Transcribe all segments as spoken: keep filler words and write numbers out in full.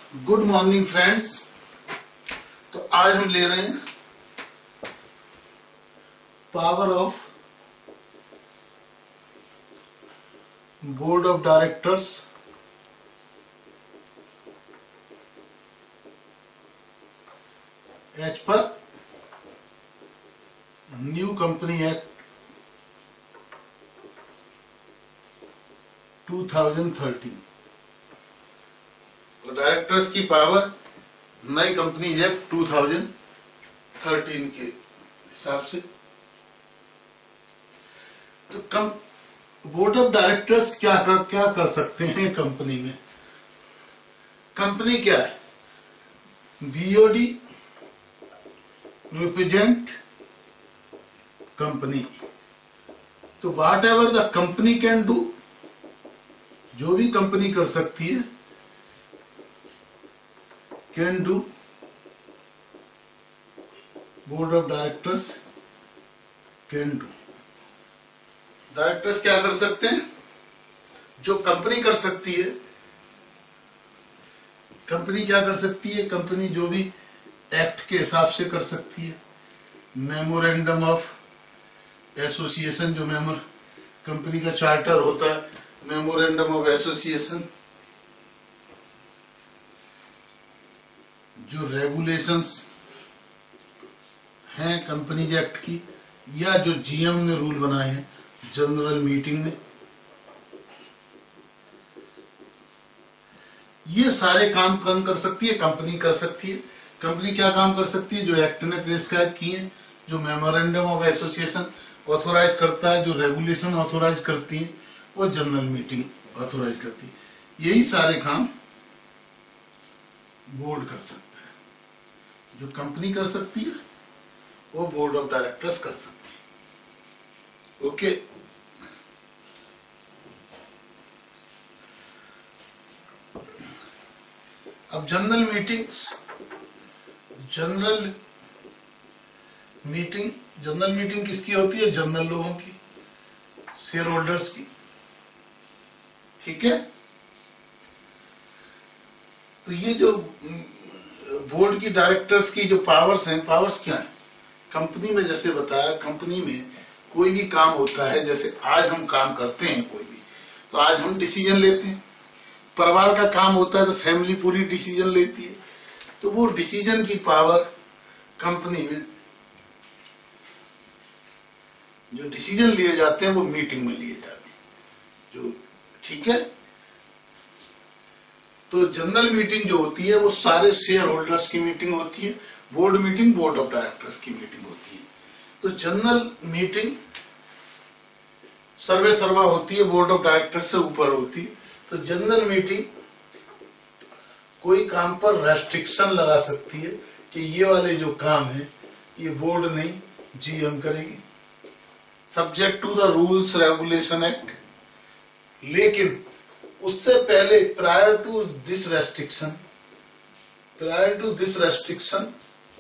Good morning friends. तो आज हम ले रहे हैं power of board of directors as पर new company act two thousand thirteen. तो डायरेक्टर्स की पावर नई company act two thousand thirteen के हिसाब से। तो कम बोर्ड ऑफ डायरेक्टर्स क्या कर क्या कर सकते हैं कंपनी में। कंपनी क्या है? BOD represent company. तो whatever the company can do, जो भी कंपनी कर सकती है, can do board of directors can do. Directors क्या कर सकते हैं? जो कंपनी कर सकती है। कंपनी क्या कर सकती है? कंपनी जो भी एक्ट के हिसाब से कर सकती है। मेमोरेंडम ऑफ एसोसिएशन, जो मेमोर कंपनी का चार्टर होता है, मेमोरेंडम ऑफ एसोसिएशन, जो रेगुलेशंस हैं कंपनीज एक्ट की, या जो जीएम ने रूल बनाए हैं जनरल मीटिंग में, ये सारे काम कौन कर सकती है? कंपनी कर सकती है। कंपनी क्या काम कर सकती है? जो एक्ट ने प्रिस्क्राइब किए हैं, जो मेमोरेंडम ऑफ एसोसिएशन ऑथोराइज करता है, जो रेगुलेशन ऑथोराइज करती है, वो जनरल मीटिंग ऑथोराइज करती है। यही सारे काम बोर्ड कर सकता है। जो कंपनी कर सकती है वो बोर्ड ऑफ डायरेक्टर्स कर सकती है। ओके। अब general meetings, general meeting general meeting किसकी होती है? जनरल लोगों की, शेयर होल्डर्स की। ठीक है। तो ये जो बोर्ड की डायरेक्टर्स की जो पावर्स हैं, पावर्स क्या है? कंपनी में जैसे बताया, कंपनी में कोई भी काम होता है, जैसे आज हम काम करते हैं कोई भी, तो आज हम डिसीजन लेते हैं। परिवार का काम होता है तो फैमिली पूरी डिसीजन लेती है। तो वो डिसीजन की पावर कंपनी में, जो डिसीजन लिए जाते हैं वो मीटिंग में लिए जाते हैं। जो ठीक है। तो जनरल मीटिंग जो होती है वो सारे शेयर होल्डर्स की मीटिंग होती है। Board meeting board of directors की मीटिंग होती है। तो जनरल मीटिंग सर्वे सर्वा होती है, बोर्ड ऑफ डायरेक्टर्स से ऊपर होती है। तो जनरल मीटिंग कोई काम पर रेस्ट्रिक्शन लगा सकती है कि ये वाले जो काम है ये बोर्ड नहीं, जीएम करेगी, subject to the rules regulation act. लेकिन उससे पहले, prior to this restriction prior to this restriction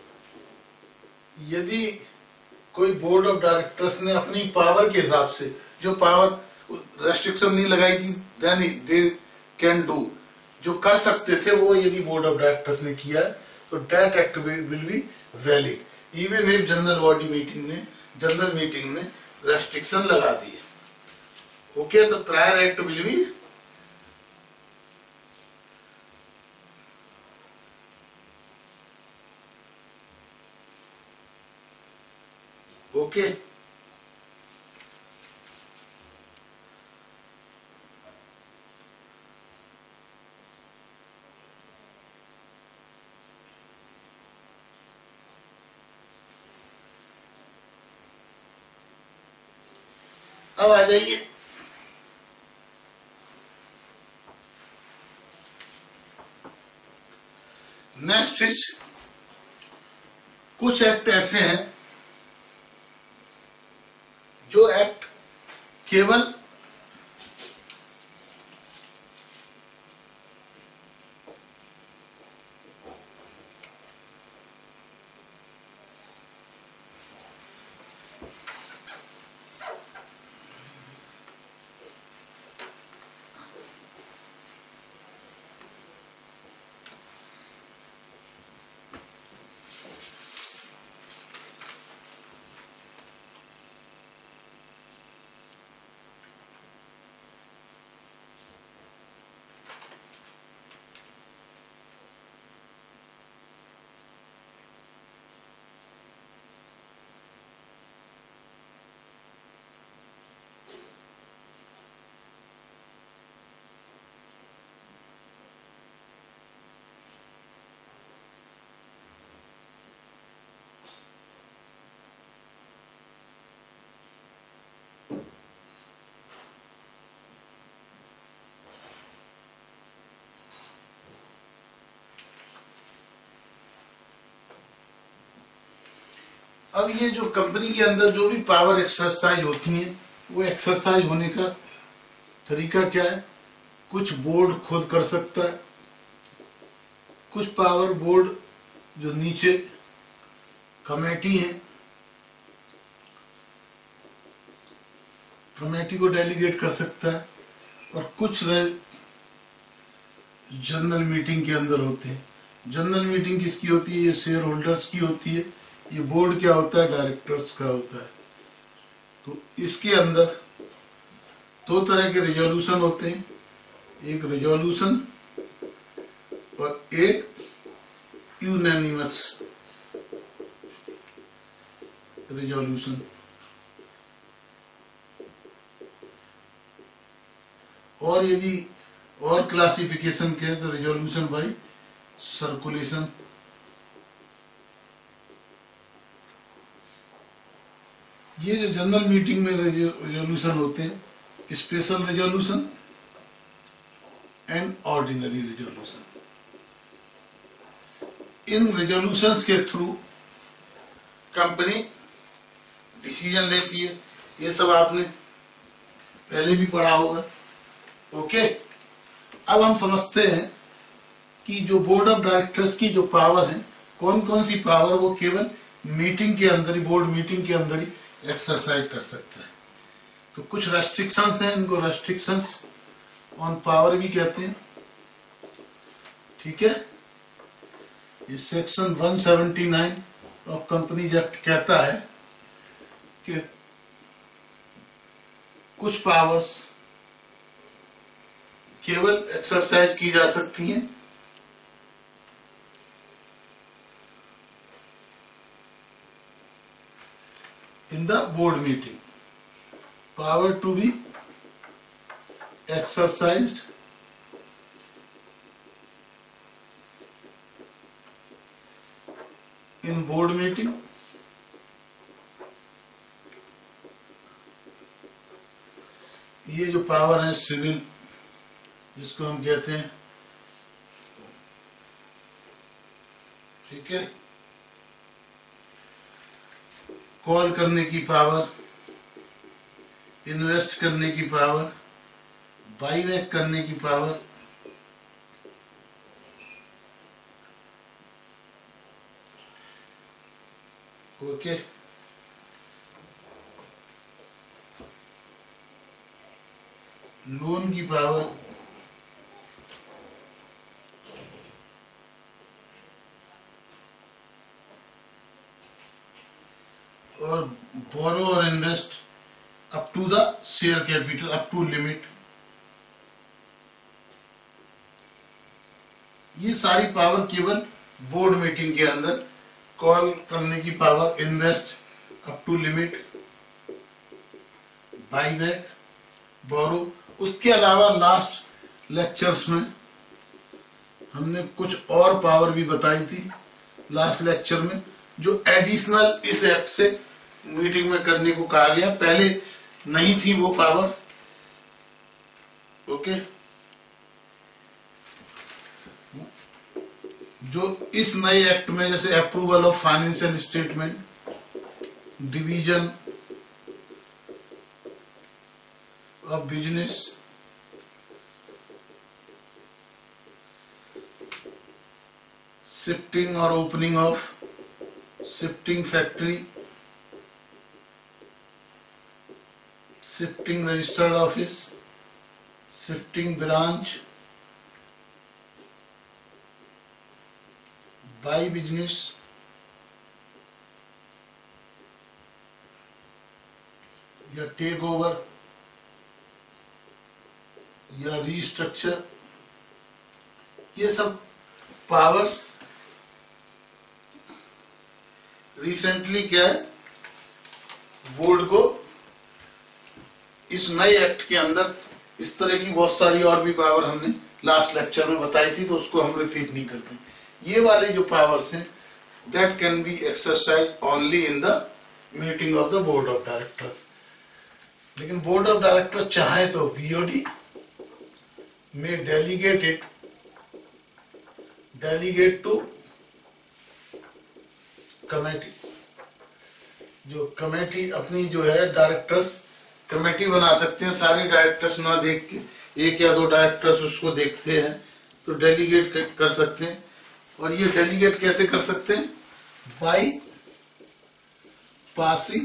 यदि कोई बोर्ड ऑफ डायरेक्टर्स ने अपनी पावर के हिसाब से जो पावर, रेस्ट्रिक्शन नहीं लगाई थी, देन दे कैन डू, जो कर सकते थे वो यदि बोर्ड ऑफ डायरेक्टर्स ने किया तो that act will be valid even if general body meeting ने जनरल मीटिंग ने रेस्ट्रिक्शन लगा दिए। ओके। तो prior act will be okay. अब आ जाइए नेक्स्ट इज, कुछ एक्ट ऐसे हैं जो एक्ट केवल अब ये जो कंपनी के अंदर जो भी पावर एक्सरसाइज होती है, वो एक्सरसाइज होने का तरीका क्या है? कुछ बोर्ड खुद कर सकता है, कुछ पावर बोर्ड जो नीचे कमेटी है, कमेटी को डेलीगेट कर सकता है, और कुछ जनरल मीटिंग के अंदर होते हैं। जनरल मीटिंग किसकी होती है? ये शेयर होल्डर्स की होती है। ये बोर्ड क्या होता है? डायरेक्टर्स का होता है। तो इसके अंदर दो तरह के रेजोल्यूशन होते हैं, एक रेजोल्यूशन और एक यूनानिमस रेजोल्यूशन। और यदि और क्लासिफिकेशन के तो रेजोल्यूशन बाय सर्कुलेशन। ये जो जनरल मीटिंग में रेजोल्यूशन होते हैं, special resolution and ordinary resolution. इन रेजोल्यूशंस के थ्रू कंपनी डिसीजन लेती है। ये सब आपने पहले भी पढ़ा होगा। ओके, अब हम समझते हैं कि जो बोर्ड ऑफ डायरेक्टर्स की जो पावर है, कौन कौन सी पावर वो केवल मीटिंग के अंदर ही, बोर्ड मीटिंग के अंदर ही एक्सरसाइज कर सकता है। तो कुछ रेस्ट्रिक्शंस हैं, इनको रेस्ट्रिक्शंस ऑन पावर भी कहते हैं। ठीक है, ये सेक्शन एक सौ उन्यासी ऑफ कंपनीज एक्ट कहता है कि कुछ पावर्स केवल एक्सरसाइज की जा सकती हैं in the board meeting. Power to be exercised in board meeting ये जो पावर है सिविल, जिसको हम कहते हैं, ठीक है, कॉल करने की पावर, इन्वेस्ट करने की पावर, बाईबैक करने की पावर, ओके, लोन की पावर, और बोरो और invest up to the share capital, up to limit. ये सारी पावर केवल बोर्ड मीटिंग के अंदर, कॉल करने की power, invest up to limit, buyback, borrow. उसके अलावा लास्ट लेक्चर्स में हमने कुछ और पावर भी बताई थी लास्ट लेक्चर में, जो एडिशनल इस एक्ट से मीटिंग में करने को कहा गया, पहले नहीं थी वो पावर। ओके, जो इस नए एक्ट में, जैसे approval of financial statement, division of business, shifting और opening of shifting factory, shifting registered office, shifting branch, buy business, या टेक ओवर, या रीस्ट्रक्चर, ये सब पावर्स रिसेंटली क्या है, बोर्ड को इस नए एक्ट के अंदर, इस तरह की बहुत सारी और भी पावर हमने लास्ट लेक्चर में बताई थी, तो उसको हम रिपीट नहीं करते। ये वाले जो पावर्स हैं, that can be exercise only in the meeting of the board of directors. लेकिन बोर्ड ऑफ डायरेक्टर्स चाहे तो बीओडी में delegate it delegate to committee, जो कमेटी अपनी जो है डायरेक्टर्स कमेटी बना सकते हैं, सारे डायरेक्टर्स ना देख के एक या दो डायरेक्टर्स उसको देखते हैं तो डेलीगेट कर सकते हैं। और ये डेलीगेट कैसे कर सकते हैं? By passing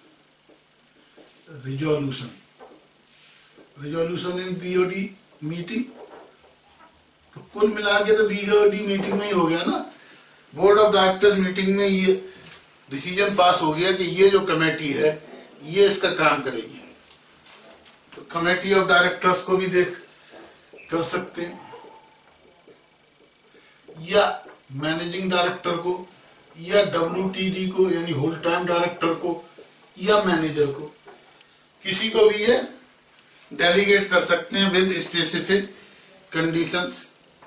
resolution resolution in BOD meeting. तो कुल मिला के तो बीओडी मीटिंग में ही हो गया ना, बोर्ड ऑफ डायरेक्टर्स मीटिंग में ये डिसीजन पास हो गया कि ये जो कमेटी है ये इसका काम करेगी। तो कमेटी ऑफ डायरेक्टर्स को भी देख कर सकते हैं, या मैनेजिंग डायरेक्टर को, या डब्ल्यूटीडी को यानी होल टाइम डायरेक्टर को, या मैनेजर को, किसी को भी ये डेलीगेट कर सकते हैं विद स्पेसिफिक कंडीशंस।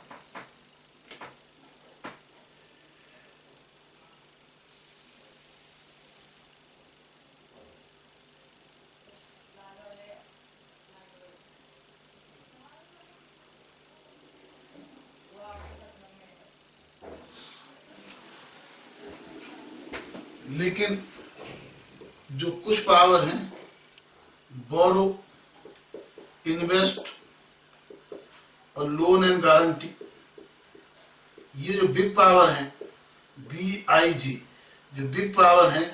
लेकिन जो कुछ पावर हैं, बोरो, इन्वेस्ट और लोन एंड गारंटी, ये जो बिग पावर हैं, बी आई जी, जो बिग पावर हैं,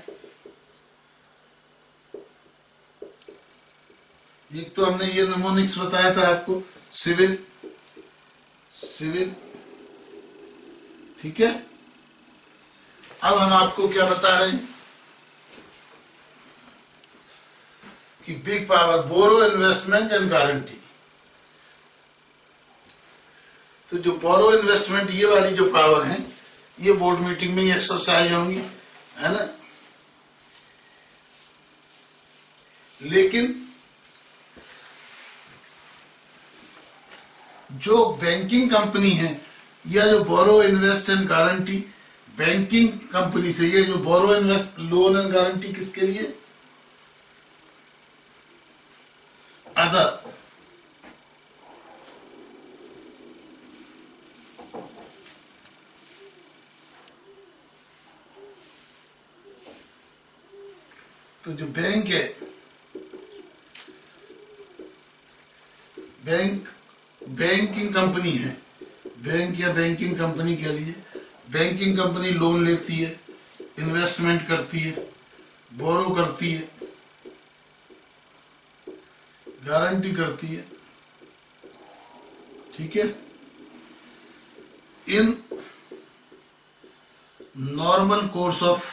एक तो हमने ये निमोनिक्स बताया था आपको, सिविल सिविल ठीक है। अब हम आपको क्या बता रहे हैं कि big power, borrow, investment and guarantee. तो जो बोरो, इन्वेस्टमेंट, ये वाली जो पावर है ये बोर्ड मीटिंग में एक्सरसाइज होंगी, है ना। लेकिन जो बैंकिंग कंपनी है, या जो borrow, invest and guarantee banking company से, ये जो borrow, invest, loan and guarantee किसके लिए? अदर तो जो बैंक है, बैंक बैंकिंग कंपनी है, बैंक या बैंकिंग कंपनी के लिए बैंकिंग कंपनी लोन लेती है, इन्वेस्टमेंट करती है, बोरो करती है, गारंटी करती है, ठीक है। In normal course of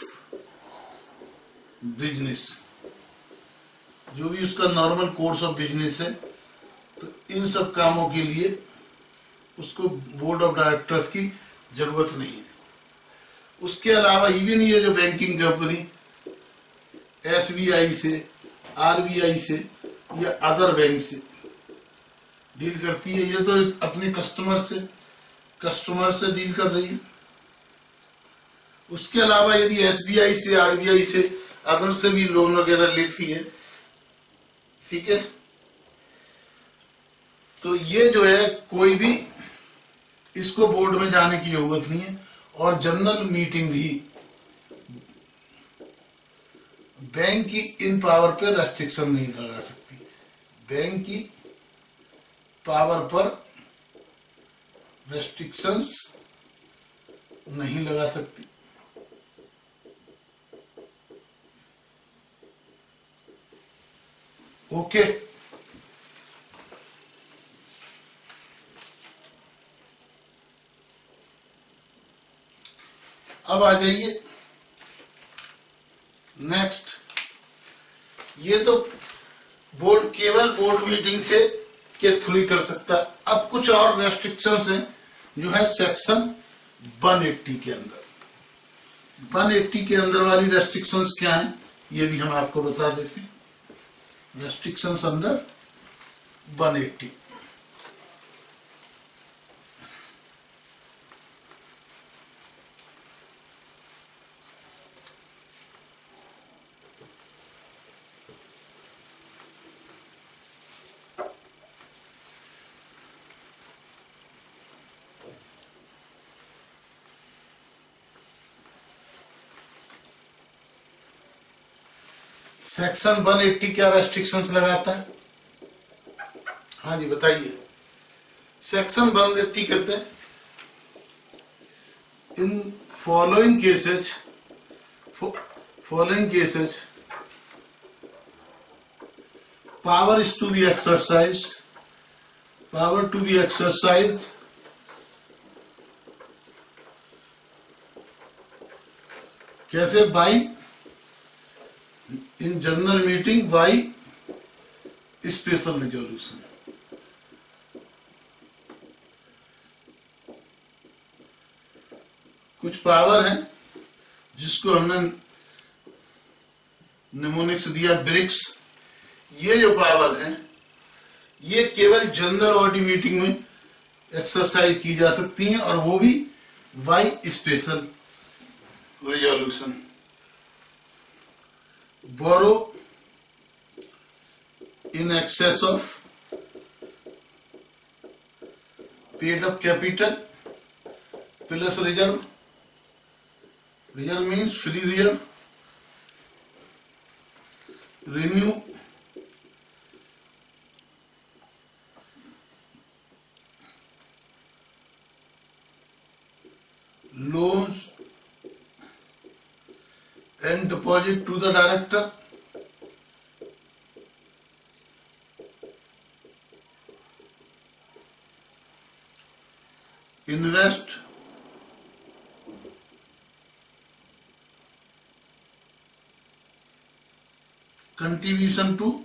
business, जो भी उसका नॉर्मल कोर्स ऑफ बिजनेस है, तो इन सब कामों के लिए उसको बोर्ड ऑफ डायरेक्टर्स की जरूरत नहीं है। उसके अलावा इवन ये जो banking company S B I से, आर बी आई से या अदर बैंक से डील करती है, ये तो अपने कस्टमर से कस्टमर से डील कर रही है। उसके अलावा यदि एस बी आई से, आर बी आई से, अदर से भी लोन वगैरह लेती है, ठीक है, तो ये जो है कोई भी इसको बोर्ड में जाने की जरूरत नहीं है। और जनरल मीटिंग भी बैंक की इन पावर पर रेस्ट्रिक्शन नहीं लगा सकती, बैंक की पावर पर रेस्ट्रिक्शंस नहीं लगा सकती। ओके, अब आ जाइए नेक्स्ट। ये तो बोर्ड केवल बोर्ड मीटिंग से के थ्रू ही कर सकता है। अब कुछ और रेस्ट्रिक्शंस हैं जो है सेक्शन वन एट्टी के अंदर। वन एट्टी के अंदर वाली रेस्ट्रिक्शंस क्या हैं ये भी हम आपको बता देते हैं। रेस्ट्रिक्शंस अंदर वन एट्टी, सेक्शन एक सौ अस्सी क्या रेस्ट्रिक्शंस लगाता है? हाँ जी बताइए। सेक्शन एक सौ अस्सी कहते हैं in following cases following cases power is to be exercised power to be exercised कैसे? by in general meeting by special resolution। कुछ पावर है जिसको हमने निमोनिक्स दिया ब्रिक्स। ये जो पावर है ये केवल जनरल बॉडी मीटिंग में एक्सरसाइज की जा सकती हैं और वो भी by special resolution. Borrow in excess of paid up capital plus reserve. Reserve means free reserve. Renew loans and deposit to the director। invest contribution to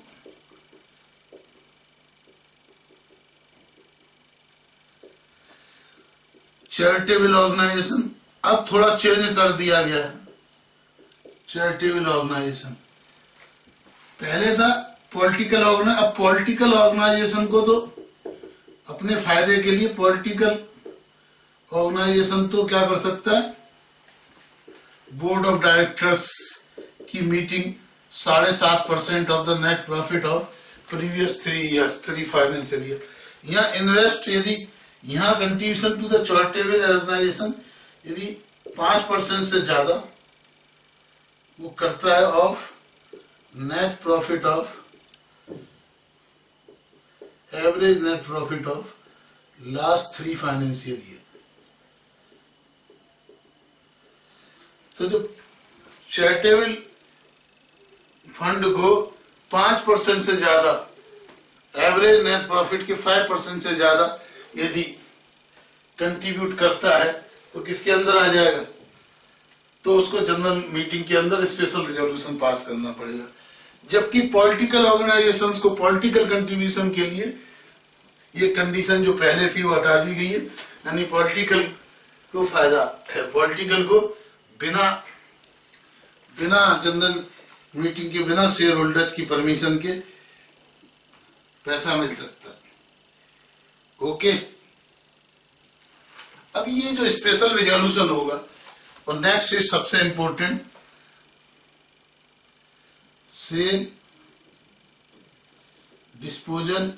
charitable organisation. अब थोड़ा चेंज कर दिया गया है चैरिटेबल ऑर्गेनाइजेशन। पहले था political organisation. अब political organisation को तो अपने फायदे के लिए पॉलिटिकल ऑर्गेनाइजेशन तो क्या कर सकता है? बोर्ड ऑफ डायरेक्टर्स की मीटिंग साढ़े सात percent of the net profit of previous three years three financial year. यहाँ इन्वेस्ट यदि यहाँ contribution to the charitable organisation यदि पांच परसेंट से ज्यादा वो करता है of net profit of average net profit of last three financial year. तो जो चैरिटेबल फंड को पांच परसेंट से ज्यादा एवरेज नेट प्रॉफिट के फाइव परसेंट से ज्यादा यदि कंट्रीब्यूट करता है तो किसके अंदर आ जाएगा? तो उसको जनरल मीटिंग के अंदर स्पेशल रेजोल्यूशन पास करना पड़ेगा। जबकि पॉलिटिकल ऑर्गेनाइजेशंस को पॉलिटिकल कंट्रीब्यूशन के लिए ये कंडीशन जो पहले थी वो हटा दी गई है। यानी पॉलिटिकल को फायदा है, पॉलिटिकल को बिना बिना जनरल मीटिंग के बिना शेयर होल्डर्स की परमिशन के पैसा मिल सकता है। ओके। अब ये जो स्पेशल रिजोल्यूशन होगा और नेक्स्ट इज सबसे important sale disposal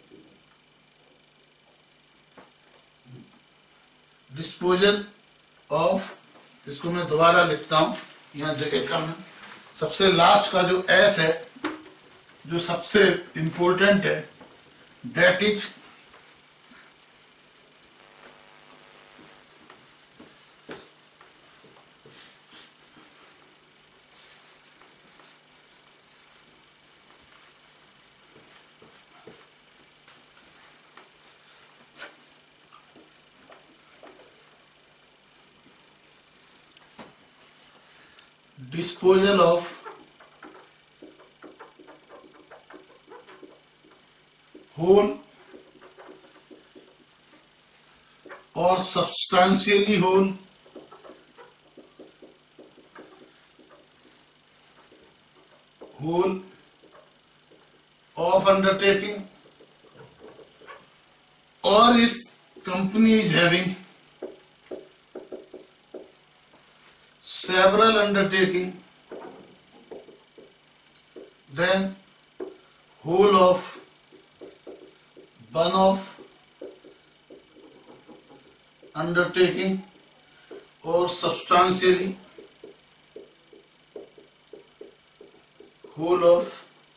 disposal of, इसको मैं दोबारा लिखता हूं, यहां जगह कम है। सबसे लास्ट का जो एस है जो सबसे इंपॉर्टेंट है, that is disposal of whole or substantially whole whole of undertaking, or if company is having several undertaking, then whole of one of undertaking or substantially whole of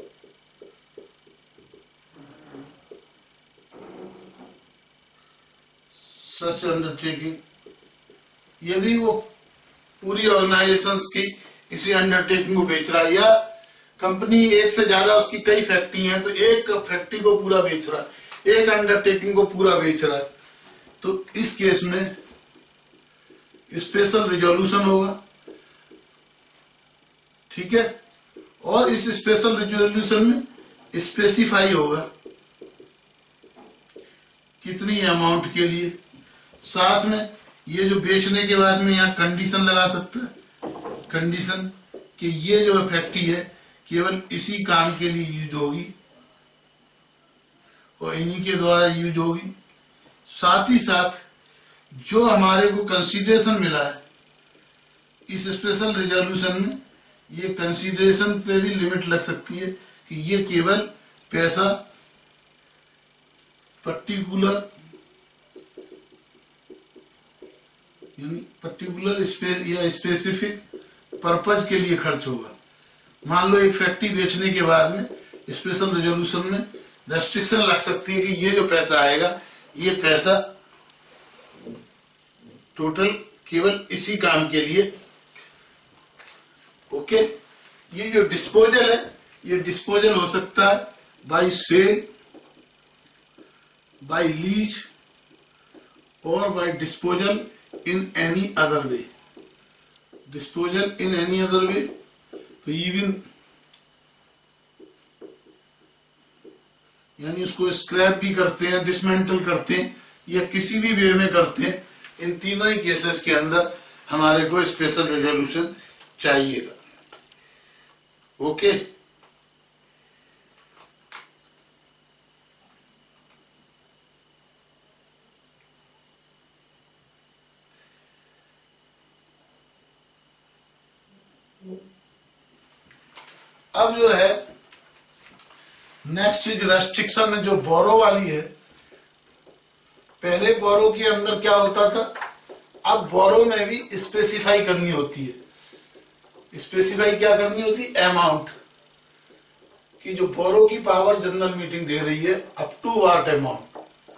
such undertaking, यदि वो पूरी organisations की किसी undertaking को बेच रहा है, या कंपनी एक से ज्यादा उसकी कई फैक्ट्री हैं तो एक फैक्ट्री को पूरा बेच रहा है, एक अंडरटेकिंग को पूरा बेच रहा है, तो इस केस में स्पेशल रिजोल्यूशन होगा। ठीक है, और इस स्पेशल रिजोल्यूशन में स्पेसिफाई होगा कितनी अमाउंट के लिए, साथ में ये जो बेचने के बाद में यहाँ कंडीशन लगा सकता है, कंडीशन कि ये जो फैक्ट्री है केवल इसी काम के लिए यूज होगी और इन्हीं के द्वारा यूज होगी। साथ ही साथ जो हमारे को कंसीडरेशन मिला है इस स्पेशल रिजोल्यूशन में, ये कंसीडरेशन पे भी लिमिट लग सकती है कि ये केवल पैसा पर्टिकुलर यानी पर्टिकुलर स्पे, या स्पेसिफिक पर्पज के लिए खर्च होगा। मान लो एक फैक्ट्री बेचने के बाद में स्पेशल रिजोल्यूशन में रेस्ट्रिक्शन लग सकती है कि ये जो पैसा आएगा ये पैसा टोटल केवल इसी काम के लिए। ओके, ये जो डिस्पोजल है ये डिस्पोजल हो सकता है बाय सेल, बाय लीज और by disposal in any other way. Disposal in any other way तो इवन यानी उसको स्क्रैप भी करते हैं, डिसमेंटल करते हैं, या किसी भी वे में करते हैं। इन तीनों ही केसेस के अंदर हमारे को स्पेशल रेजोल्यूशन चाहिएगा। ओके, अब जो है नेक्स्ट चीज रेस्ट्रिक्शन जो बोरो वाली है। पहले बोरो के अंदर क्या होता था, अब बोरो में भी स्पेसिफाई करनी होती है। स्पेसिफाई क्या करनी होती है, अमाउंट कि जो बोरो की पावर जनरल मीटिंग दे रही है अप टू व्हाट अमाउंट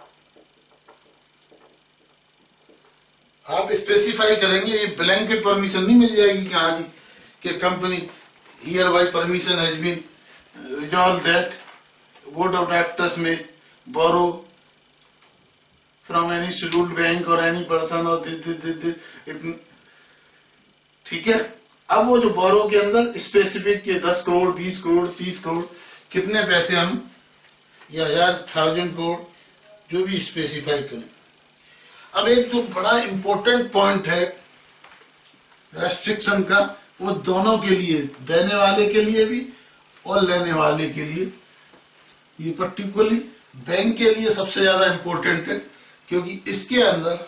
आप स्पेसिफाई करेंगे। ये ब्लैंकेट परमिशन नहीं मिल जाएगी कि हाँ जी कि company hereby permission has been resolved that board of directors may borrow from any scheduled bank or any person or this this this, this ठीक है। अब वो जो बोरो के अंदर स्पेसिफिक के दस करोड़ बीस करोड़ तीस करोड़ कितने पैसे हम या हजार थाउजेंड करोड़ जो भी स्पेसिफाई करें। अब एक जो बड़ा इंपॉर्टेंट पॉइंट है रेस्ट्रिक्शन का, वो दोनों के लिए, देने वाले के लिए भी और लेने वाले के लिए, ये पर्टिकुलरली बैंक के लिए सबसे ज्यादा इंपॉर्टेंट है, क्योंकि इसके अंदर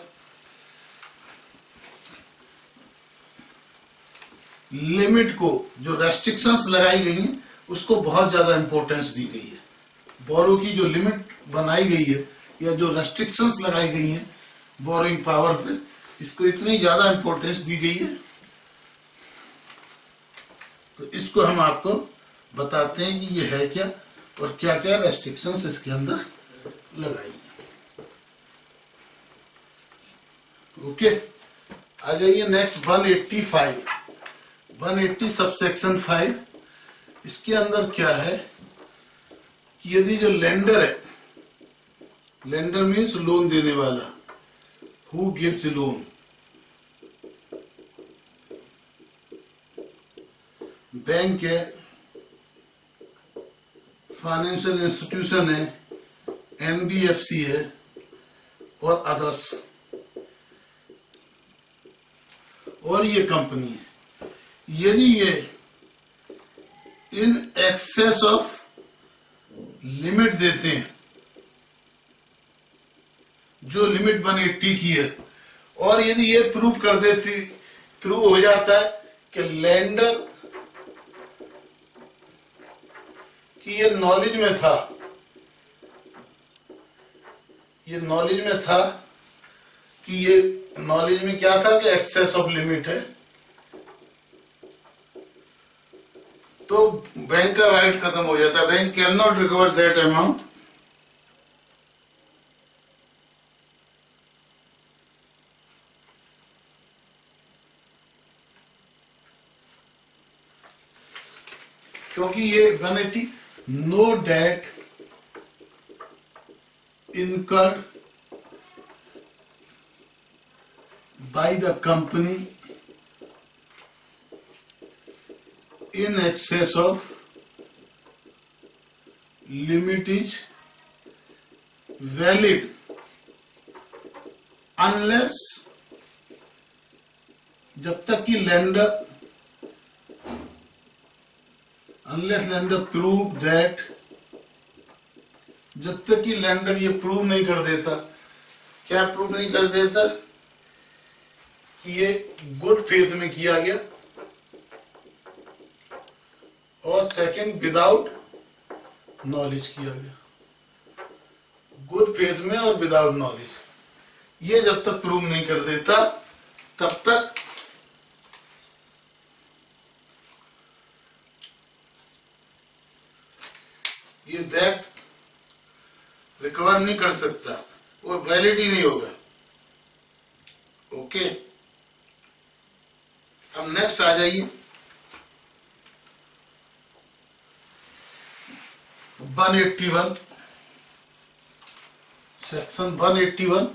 लिमिट को जो रेस्ट्रिक्शंस लगाई गई हैं उसको बहुत ज्यादा इंपॉर्टेंस दी गई है। बोरो की जो लिमिट बनाई गई है या जो रेस्ट्रिक्शंस लगाई गई हैं बोरोइंग पावर पे, इसको इतनी ज्यादा इंपॉर्टेंस दी गई है, तो इसको हम आपको बताते हैं कि ये है क्या और क्या क्या रेस्ट्रिक्शंस इसके अंदर लगाई है। ओके, आ जाइए नेक्स्ट एक सौ पचासी एक सौ अस्सी सबसेक्शन फाइव। इसके अंदर क्या है कि यदि जो लेंडर है, लेंडर मीन्स लोन देने वाला, हु गिव्स लोन, बैंक है, फाइनेंशियल इंस्टीट्यूशन है, एनबीएफसी है और अदर्स, और ये कंपनी है, यदि ये इन एक्सेस ऑफ लिमिट देते हैं, जो लिमिट वन एट्टी की है, और यदि ये प्रूव कर देती प्रूव हो जाता है कि लेंडर कि ये नॉलेज में था, ये नॉलेज में था कि ये नॉलेज में क्या था कि एक्सेस ऑफ लिमिट है, तो बैंक का राइट खत्म हो जाता है। Bank cannot recover that amount क्योंकि ये one eighty no debt incurred by the company in excess of limit is valid unless, जब तक कि lender unless lender prove that, जब तक कि लैंडर ये प्रूव नहीं कर देता, क्या प्रूव नहीं कर देता कि ये गुड फेथ में किया गया, और सेकंड विदाउट नॉलेज किया गया। गुड फेथ में और विदाउट नॉलेज, ये जब तक प्रूव नहीं कर देता तब तक ये दैट रिकवर नहीं कर सकता, वो वैलिड ही नहीं होगा। ओके, अब नेक्स्ट आ जाइए one eighty one, section one eighty one.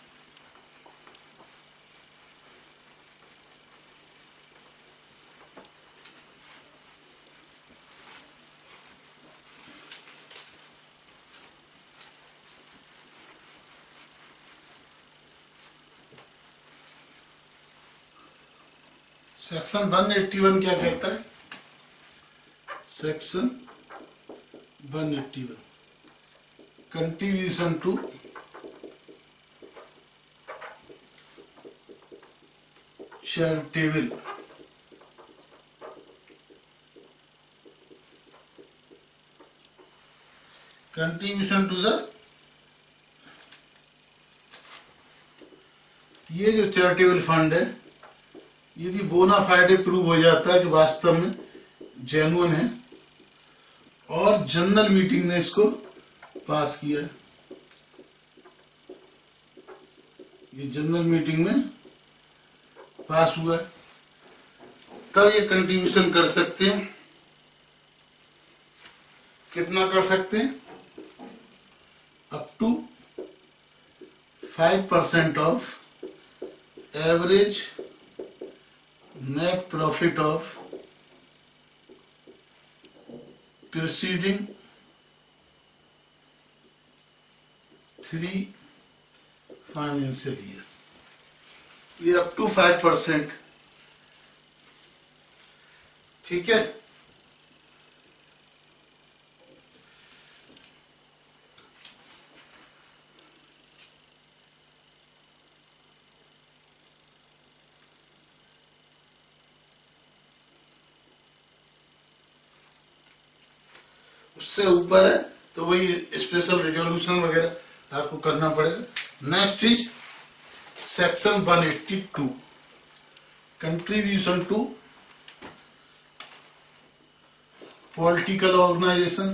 Section one eighty one क्या कहता है? Section one eighty one, contribution to charitable contribution to the, ये जो चैरिटेबल फंड है, यदि बोनाफाइडे प्रूव हो जाता है कि वास्तव में जेन्युइन है और जनरल मीटिंग ने इसको पास किया है, ये जनरल मीटिंग में पास हुआ है, तब ये कंट्रीब्यूशन कर सकते हैं। कितना कर सकते हैं? Up to five percent of average net profit of preceding three financial year, ये अप टू फाइव परसेंट, ठीक है। उससे ऊपर है तो वही स्पेशल रेजोल्यूशन वगैरह आपको करना पड़ेगा। Next is section one eighty two, contribution to political organisation.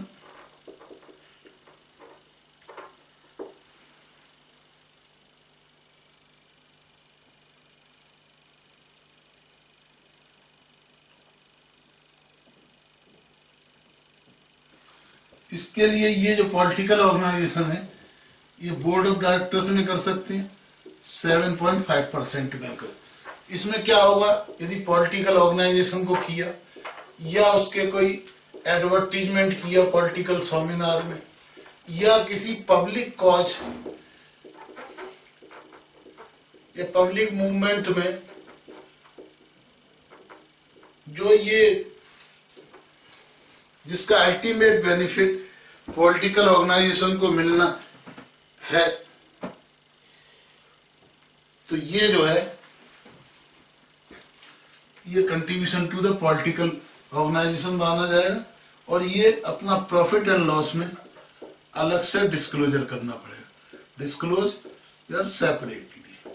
इसके लिए ये जो पॉलिटिकल ऑर्गेनाइजेशन है, ये बोर्ड ऑफ डायरेक्टर्स में कर सकते हैं सेवन पॉइंट फाइव परसेंट में कर। इसमें क्या होगा, यदि पॉलिटिकल ऑर्गेनाइजेशन को किया या उसके कोई एडवर्टीजमेंट किया पॉलिटिकल सेमिनार में या किसी पब्लिक कॉज या पब्लिक मूवमेंट में, जो ये जिसका अल्टीमेट बेनिफिट पॉलिटिकल ऑर्गेनाइजेशन को मिलना है, तो ये जो है ये contribution to the political organisation माना जाएगा, और ये अपना प्रॉफिट एंड लॉस में अलग से डिस्क्लोजर करना पड़ेगा। डिस्क्लोज यार सेपरेटली,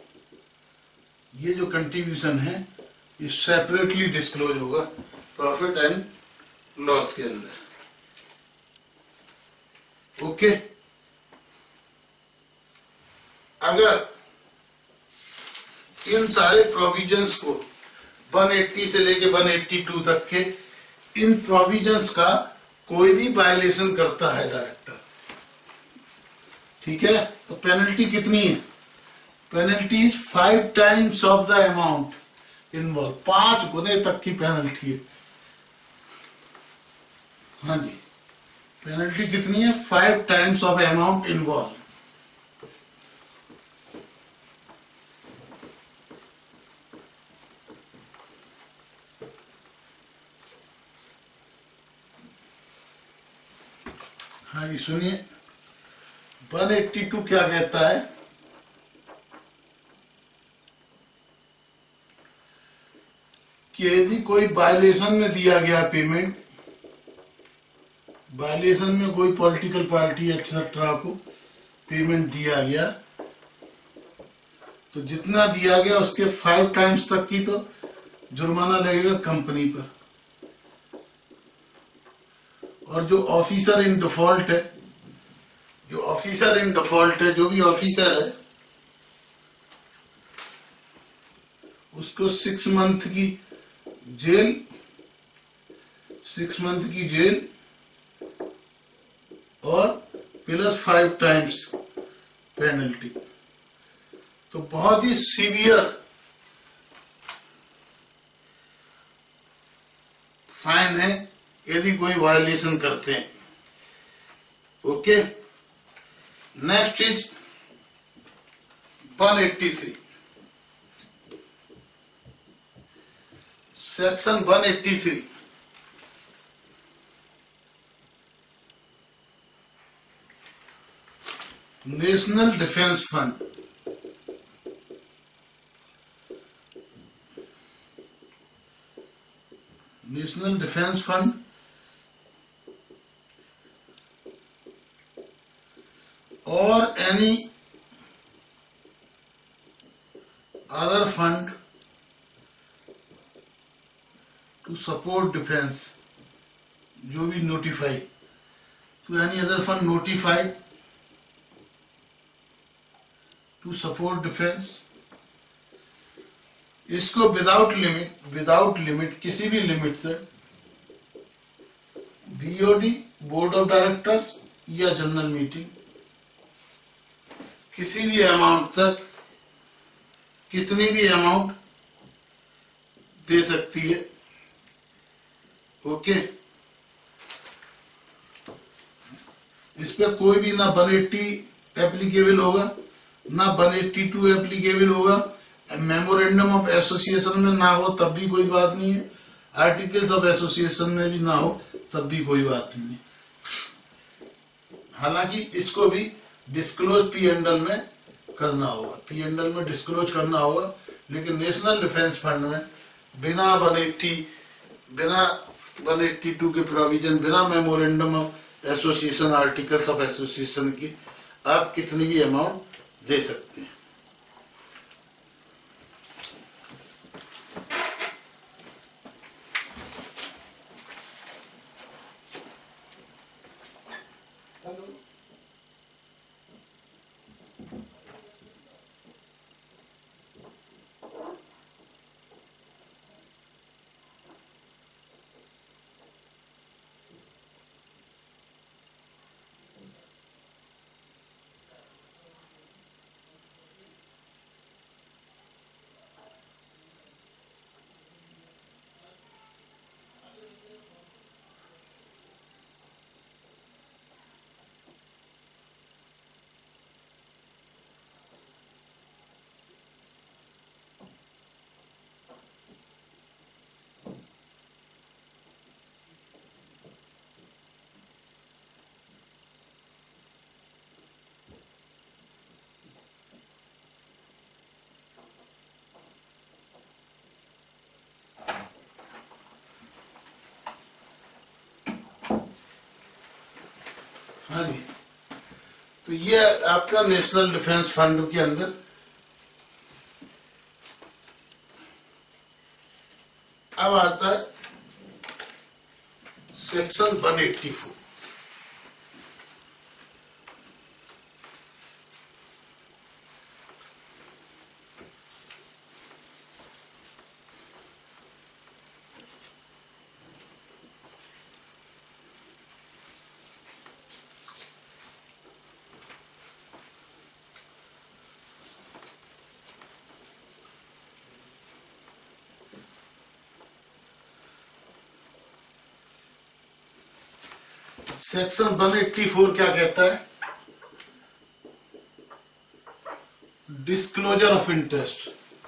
ये जो कंट्रीब्यूशन है ये सेपरेटली डिस्क्लोज होगा प्रॉफिट एंड लॉस के अंदर। ओके, अगर इन सारे प्रोविजंस को एक सौ अस्सी से लेके एक सौ बयासी तक के इन प्रोविजंस का कोई भी वायलेशन करता है डायरेक्टर, ठीक है, तो पेनल्टी कितनी है? Penalty is five times of the amount involve, पांच गुने तक की पेनल्टी है। हाँ जी, पेनल्टी कितनी है? Five times of amount involve. हाँ जी सुनिए, एक सौ बयासी क्या कहता है कि यदि कोई वायलेशन में दिया गया पेमेंट, वायलेशन में कोई पॉलिटिकल पार्टी एक्सेट्रा को पेमेंट दिया गया, तो जितना दिया गया उसके फाइव टाइम्स तक की तो जुर्माना लगेगा कंपनी पर। और जो ऑफिसर इन डिफॉल्ट है, जो ऑफिसर इन डिफॉल्ट है, जो भी ऑफिसर है उसको सिक्स मंथ की जेल, सिक्स मंथ की जेल और प्लस फाइव टाइम्स पेनल्टी। तो बहुत ही सीवियर फाइन है यदि कोई वायलेशन करते हैं। ओके, नेक्स्ट इज एक सौ तिरासी, सेक्शन एक सौ तिरासी। National defence fund, national defence fund or any other fund to support defense, जो भी notify, to any other fund notified to support defense, इसको विदाउट लिमिट, विदाउट लिमिट किसी भी लिमिट से बीओडी, बोर्ड ऑफ डायरेक्टर्स या general meeting किसी भी amount तक कितनी भी अमाउंट दे सकती है। ओके, इस पे कोई भी ना एक सौ अस्सी एप्लीकेबल होगा, ना एक सौ बयासी एप्लीकेबल होगा, मेमोरेंडम ऑफ एसोसिएशन में ना हो तब भी कोई बात नहीं है, आर्टिकल्स ऑफ एसोसिएशन में भी ना हो तब भी कोई बात नहीं है। हालांकि इसको भी डिस्क्लोज पी एंडल में करना होगा, पी एंडल में डिस्क्लोज करना होगा, लेकिन नेशनल डिफेंस फंड में बिना एक सौ अस्सी, बिना एक सौ बयासी के प्रोविजन, बिना memorandum of association, articles of association की आप कितनी भी अमाउंट दे सकते हैं। हाँ जी, तो ये आपका नेशनल डिफेंस फंड के अंदर अब आता है section one eighty four, section one eighty four क्या कहता है? Disclosure of interest,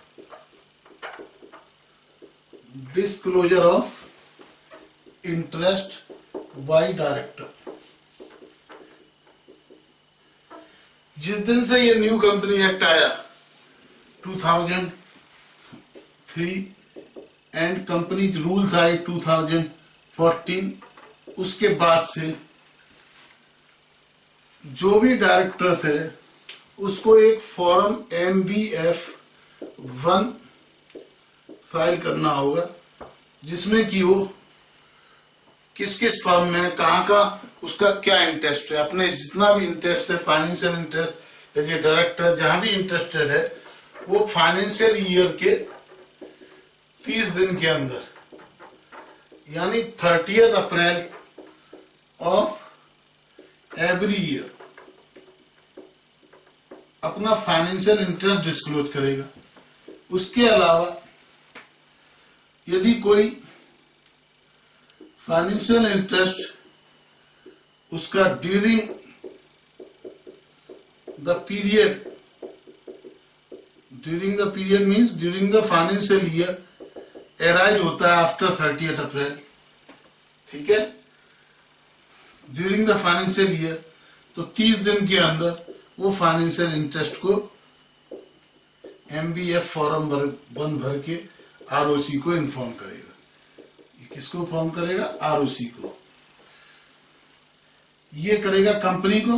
disclosure of interest by director. जिस दिन से ये न्यू कंपनी एक्ट आया two thousand three and companies rules आए टू थाउजेंड फोर्टीन, उसके बाद से जो भी डायरेक्टर्स है उसको एक form M B F one file करना होगा, जिसमें कि वो किस किस फर्म में कहाँ का उसका क्या इंटरेस्ट है, अपने जितना भी इंटरेस्ट है, financial interest, as a director जहां भी इंटरेस्टेड है, वो फाइनेंशियल ईयर के तीस दिन के अंदर, यानी thirtieth April of every year अपना फाइनेंशियल इंटरेस्ट डिस्क्लोज करेगा। उसके अलावा यदि कोई फाइनेंशियल इंटरेस्ट उसका during the period, during the period means during the financial year arise होता है आफ्टर थर्टियथ अप्रैल, ठीक है, ड्यूरिंग द फाइनेंशियल ईयर, तो तीस दिन के अंदर वो फाइनेंशियल इंटरेस्ट को एमबीएफ फॉर्म भर बंद भर के आरओसी को इन्फॉर्म करेगा। ये किसको इन्फॉर्म करेगा? आरओसी को। ये करेगा कंपनी को,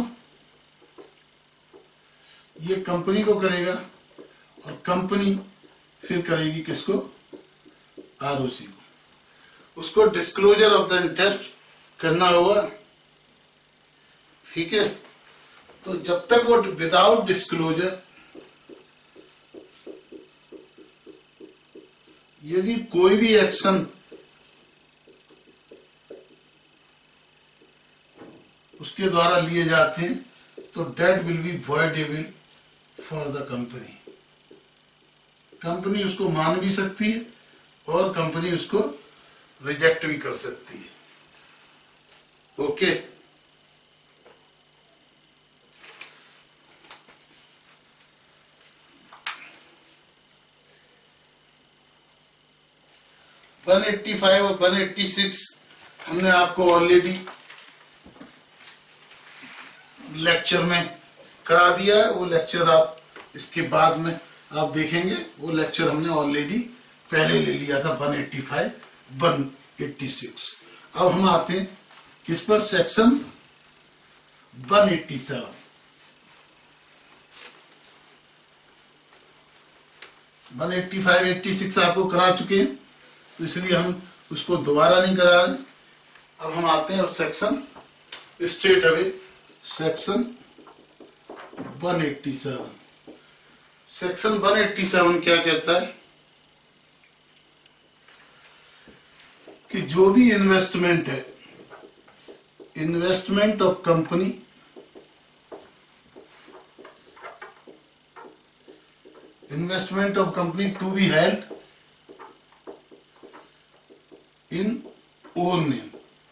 ये कंपनी को करेगा, और कंपनी फिर करेगी किसको? आरओसी को। उसको डिस्क्लोजर ऑफ द इंटरेस्ट करना होगा, ठीक है। तो जब तक वो विदाउट डिस्क्लोजर, यदि कोई भी एक्शन उसके द्वारा लिए जाते हैं तो that will be voidable for the company. Company उसको मान भी सकती है और कंपनी उसको रिजेक्ट भी कर सकती है। ओके, वन एट्टी फाइव और वन एट्टी सिक्स हमने आपको ऑलरेडी लेक्चर में करा दिया है। वो लेक्चर आप इसके बाद में आप देखेंगे, वो लेक्चर हमने ऑलरेडी पहले ले लिया था one eighty five, one eighty six. अब हम आते हैं किस पर? Section one eighty seven. One eighty five, eighty six आपको करा चुके हैं, तो इसलिए हम उसको दोबारा नहीं करा रहे। अब हम आते हैं और section straight away section one eighty seven. Section one eighty seven क्या कहता है कि जो भी इन्वेस्टमेंट है, investment of company investment of company to be held in own name,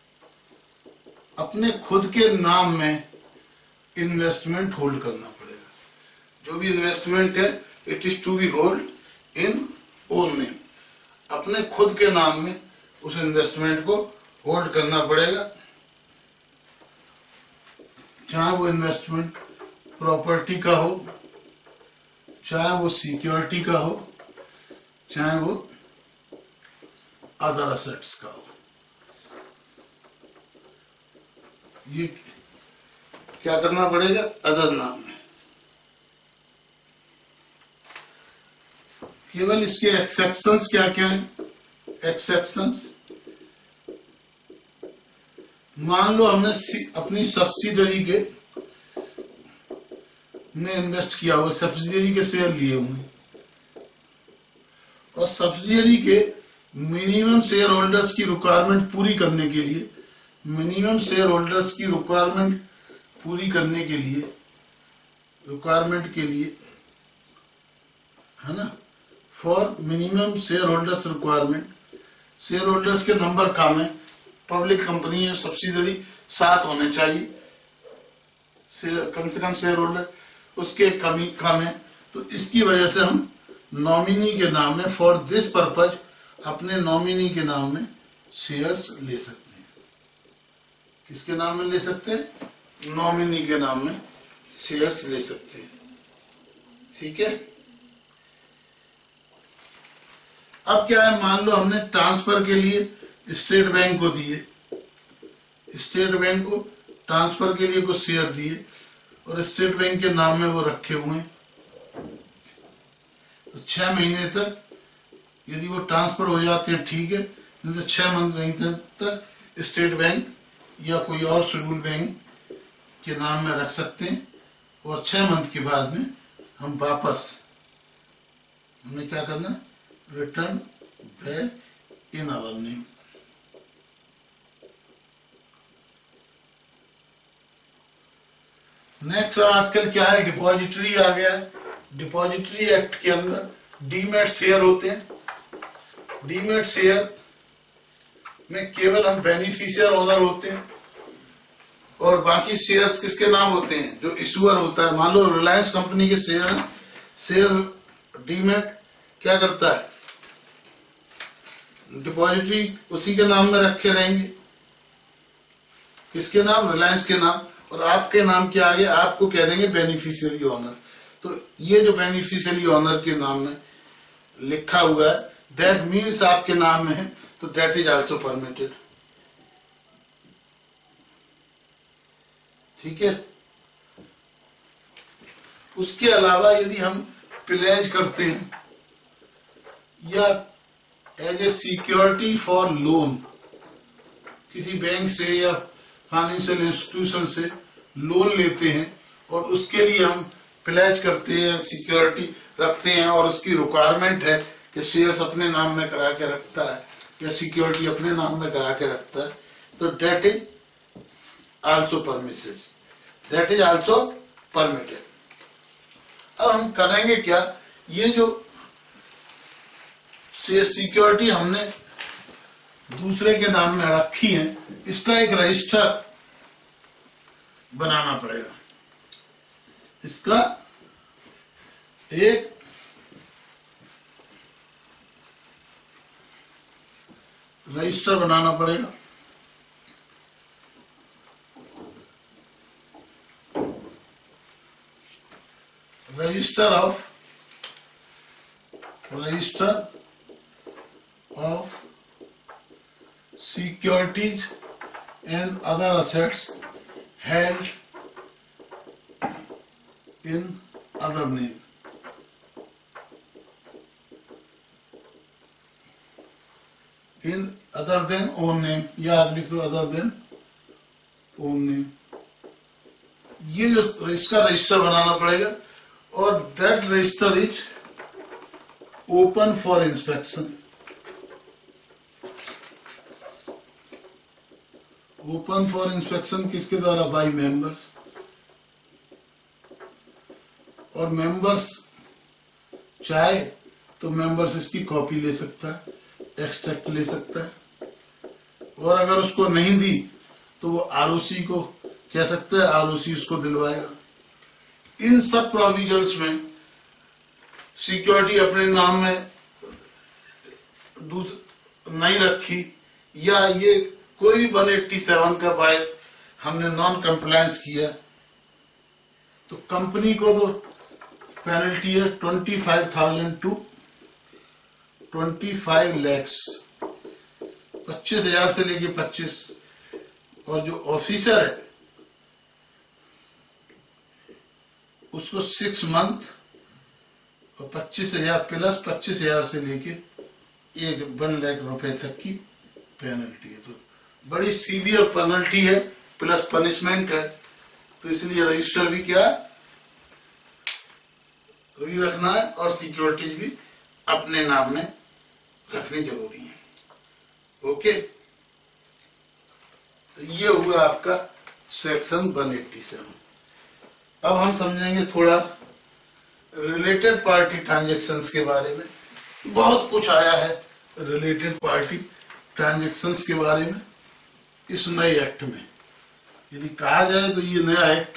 अपने खुद के नाम में इन्वेस्टमेंट होल्ड करना पड़ेगा। जो भी इन्वेस्टमेंट है it is to be hold in own name, अपने खुद के नाम में उस इन्वेस्टमेंट को होल्ड करना पड़ेगा। चाहे वो इन्वेस्टमेंट प्रॉपर्टी का हो, चाहे वो सिक्योरिटी का हो, चाहे वो अदर असेट्स का हो। ये क्या करना पड़ेगा? अदर नाम में। केवल इसके एक्सेप्शंस क्या क्या हैं? एक्सेप्शंस मान लो हमने अपनी सब्सिडरी के में इन्वेस्ट किया हुआ, सब्सिडरी के शेयर लिए हुए, और सब्सिडरी के मिनिमम शेयर होल्डर्स की रिक्वायरमेंट पूरी करने के लिए मिनिमम शेयर होल्डर्स की रिक्वायरमेंट पूरी करने के लिए रिक्वायरमेंट के लिए है ना, for minimum share holders requirement, share holders के नंबर कम है, पब्लिक कंपनी है, सब्सिडरी सात होने चाहिए, कम से कम शेयर होल्डर उसके कमी कम है, तो इसकी वजह से हम नॉमिनी के नाम में, फॉर दिस पर्पज, अपने नॉमिनी के नाम में शेयर्स ले सकते हैं। किसके नाम में ले सकते हैं? नॉमिनी के नाम में शेयर्स ले सकते हैं। ठीक है। अब क्या है, मान लो हमने ट्रांसफर के लिए स्टेट बैंक को दिए, स्टेट बैंक को ट्रांसफर के लिए कुछ शेयर दिए और स्टेट बैंक के नाम में वो रखे हुए हैं, तो छह महीने तक यदि वो ट्रांसफर हो जाते हैं ठीक है, नहीं तो छह महीने तक स्टेट बैंक या कोई और शेड्यूल बैंक के नाम में रख सकते हैं, और छह मंथ के बाद में हम वापस, हमें क्या करना है, return back in our name. Next आजकल क्या है, डिपॉजिटरी आ गया है। डिपॉजिटरी एक्ट के अंदर डीमैट शेयर होते हैं। डीमैट शेयर में केवल हम बेनिफिशियर ओनर होते हैं, और बाकी शेयर्स किसके नाम होते हैं, जो इशूअर होता है। मान लो रिलायंस कंपनी के शेयर हैं, शेयर डीमैट क्या करता है, डिपॉजिटरी उसी के नाम में रखे रहेंगे, किसके नाम, रिलायंस के नाम, और आपके नाम के आगे आपको कह देंगे बेनिफिशियरी ओनर। तो ये जो बेनिफिशियरी ओनर के नाम में लिखा हुआ है, दैट मीन्स आपके नाम में है, तो दैट इज आल्सो परमिटेड। ठीक है। उसके अलावा यदि हम प्लेज करते हैं या as a security for loan, किसी बैंक से या फाइनेंशियल इंस्टीट्यूशन से लोन लेते हैं और उसके लिए हम प्लेज करते हैं, सिक्योरिटी रखते हैं, और उसकी रिक्वायरमेंट है कि शेयर्स अपने नाम में करा के रखता है या सिक्योरिटी अपने नाम में करा के रखता है, तो that is also permitted, that is also permitted. अब हम करेंगे क्या, ये जो सिक्योरिटी हमने दूसरे के नाम में रखी है, इसका एक रजिस्टर बनाना पड़ेगा। इसका एक रजिस्टर बनाना पड़ेगा। Register of register of securities and other assets held in other name. In other than own name, या आप लिख दो other than own name। ये जो इसका रजिस्टर बनाना पड़ेगा, और that register is open for inspection। Open for inspection किसके द्वारा, बाय मेंबर्स, और मेंबर्स चाहे तो मेंबर्स इसकी कॉपी ले सकता है, एक्सट्रैक्ट ले सकता है, और अगर उसको नहीं दी तो वो आरओसी को कह सकता है, आरओसी उसको दिलवाएगा। इन सब प्रोविजंस में सिक्योरिटी अपने नाम में नहीं रखी, या ये कोई भी वन एट्टी सेवन का फाइल हमने नॉन कंप्लायंस किया, तो कंपनी को तो पेनल्टी है twenty five thousand to twenty five lakhs, पच्चीस हजार से लेके पच्चीस, और जो ऑफिसर है उसको सिक्स मंथ और पच्चीस हजार प्लस पच्चीस हजार से लेके एक वन लाख रुपए तक की पेनल्टी है। तो बड़ी सीवियर पेनल्टी है प्लस पनिशमेंट है, तो इसलिए रजिस्टर भी क्या भी रखना है और सिक्योरिटीज भी अपने नाम में रखनी जरूरी है। ओके, तो ये हुआ आपका सेक्शन वन एट्टी सेवन। अब हम समझेंगे थोड़ा रिलेटेड पार्टी ट्रांजैक्शंस के बारे में। बहुत कुछ आया है रिलेटेड पार्टी ट्रांजैक्शंस के बारे में इस नए एक्ट में। यदि कहा जाए तो ये नया एक्ट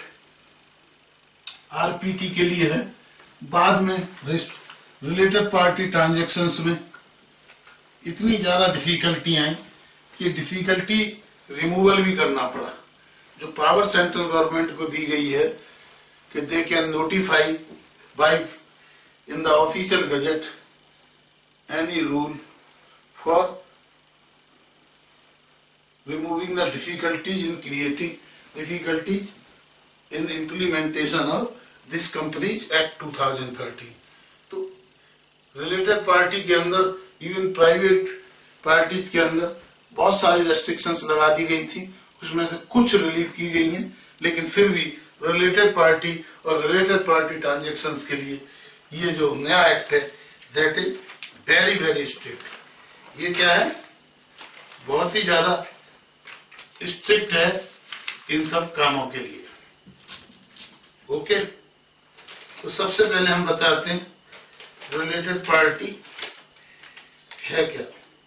आरपीटी के लिए है। बाद में रिलेटेड पार्टी ट्रांजैक्शंस में इतनी ज्यादा डिफिकल्टी आई कि डिफिकल्टी रिमूवल भी करना पड़ा। जो पावर सेंट्रल गवर्नमेंट को दी गई है कि they can notify by in the official gazette any rule for removing the difficulties in creating difficulties in implementation of this companies act two thousand thirteen. तो related party के अंदर even private parties के अंदर बहुत सारी restrictions लगा दी गई थी, उसमें से कुछ रिलीव की गई हैं, लेकिन फिर भी रिलेटेड पार्टी और रिलेटेड पार्टी ट्रांजैक्शंस के लिए ये जो नया एक्ट है that is very very strict. ये क्या है, बहुत ही ज्यादा स्ट्रिक्ट है इन सब कामों के लिए। ओके, तो सबसे पहले हम बताते हैं रिलेटेड पार्टी है क्या।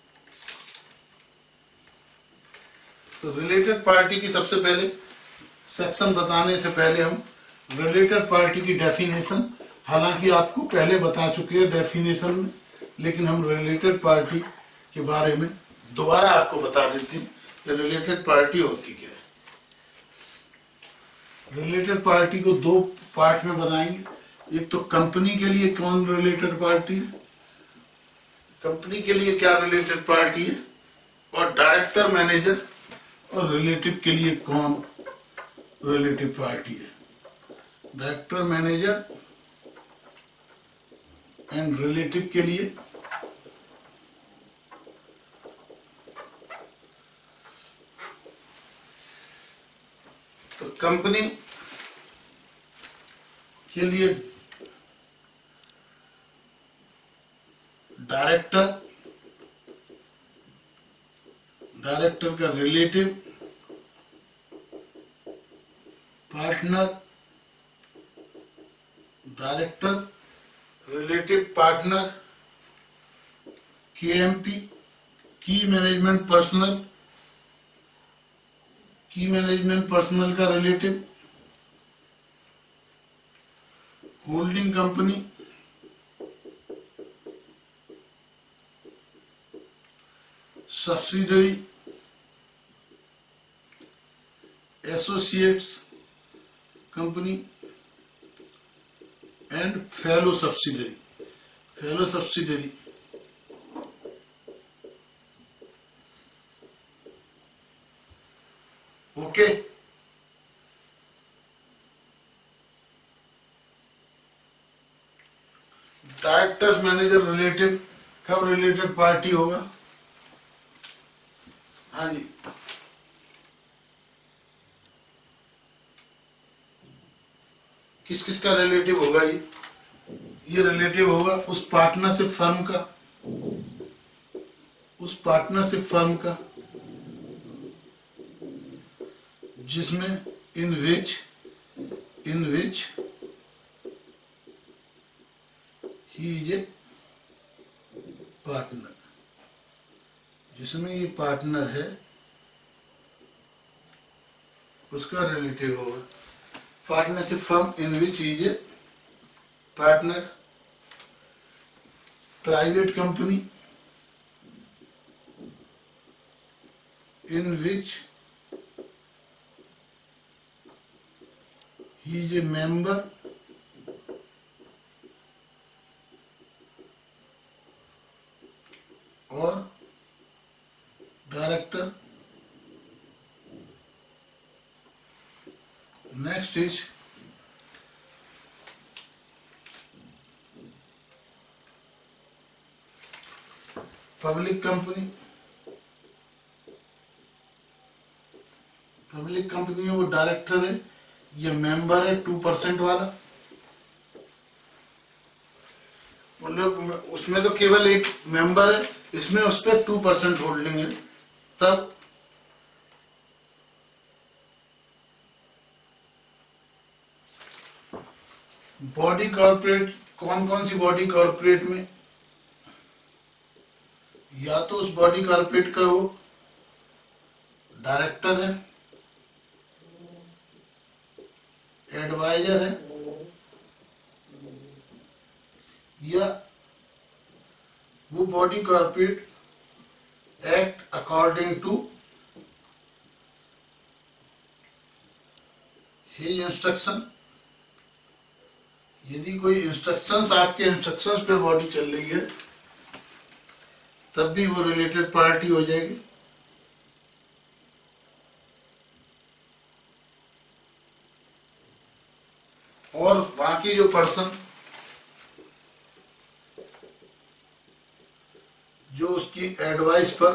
तो रिलेटेड पार्टी की सबसे पहले सेक्शन बताने से पहले हम रिलेटेड पार्टी की डेफिनेशन, हालांकि आपको पहले बता चुके हैं डेफिनेशन में, लेकिन हम रिलेटेड पार्टी के बारे में दोबारा आपको बता देते हैं कि रिलेटेड पार्टी होती क्या है। रिलेटेड पार्टी को दो पार्ट में बताएंगे। एक तो कंपनी के लिए कौन रिलेटेड पार्टी है, कंपनी के लिए क्या रिलेटेड पार्टी है, और डायरेक्टर मैनेजर और रिलेटिव के लिए कौन रिलेटिव पार्टी है। डायरेक्टर मैनेजर एंड रिलेटिव के लिए तो कंपनी के लिए डायरेक्टर, डायरेक्टर का relative partner, director relative partner, KMP key management personnel, key management personnel का relative, holding company, subsidiary, associates company and fellow subsidiary. Fellow subsidiary okay. Directors manager relative कब related party होगा? हाँ जी, किस किस का relative होगा? ये ये रिलेटिव होगा उस पार्टनरशिप फर्म का, उस पार्टनरशिप फर्म का जिसमें इन विच इन which he is a partner, जिसमें ये पार्टनर है उसका रिलेटिव होगा। Partnership firm in which is a partner, private company in which he is a member, और director. Next is public company public company है वो डायरेक्टर है, ये मेंबर है टू परसेंट वाला, मतलब उसमें तो केवल एक मेंबर है, इसमें उस पर टू परसेंट होल्डिंग है। तब बॉडी कॉर्पोरेट, कौन कौन सी बॉडी कॉर्पोरेट में, या तो उस बॉडी कॉर्पोरेट का वो डायरेक्टर है, एडवाइजर है, या वो body corporate act according to his instruction. यदि कोई इंस्ट्रक्शंस, आपके इंस्ट्रक्शंस पे बॉडी चल रही है, तब भी वो रिलेटेड पार्टी हो जाएगी। और बाकी जो पर्सन जो उसकी एडवाइस पर,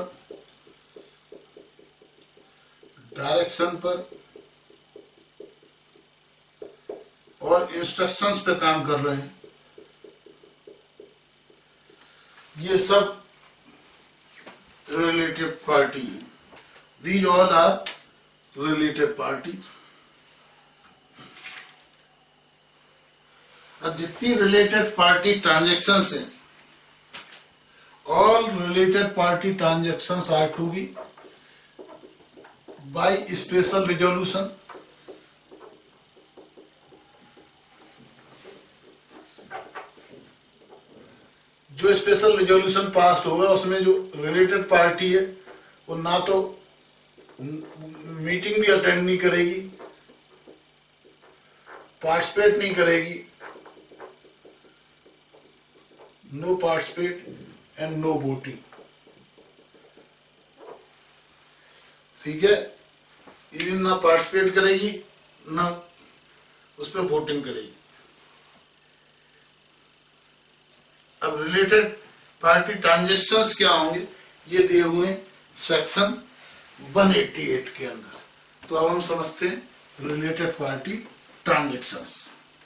डायरेक्शन पर और इंस्ट्रक्शंस पे काम कर रहे हैं, ये सब रिलेटेड पार्टी है। These all are related party. अब जितनी रिलेटेड पार्टी ट्रांजेक्शंस हैं, all related party transactions are to be by special resolution। जो स्पेशल रेजोल्यूशन पास होगा उसमें जो रिलेटेड पार्टी है वो ना तो मीटिंग भी अटेंड नहीं करेगी, पार्टिसिपेट नहीं करेगी, no participate and no voting. ठीक है, इवन ना पार्टिसिपेट करेगी ना उस पर वोटिंग करेगी। अब रिलेटेड पार्टी ट्रांजेक्शंस क्या होंगे, ये दिए हुए सेक्शन एक सौ अट्ठासी के अंदर। तो अब हम समझते हैं रिलेटेड पार्टी ट्रांजेक्शंस।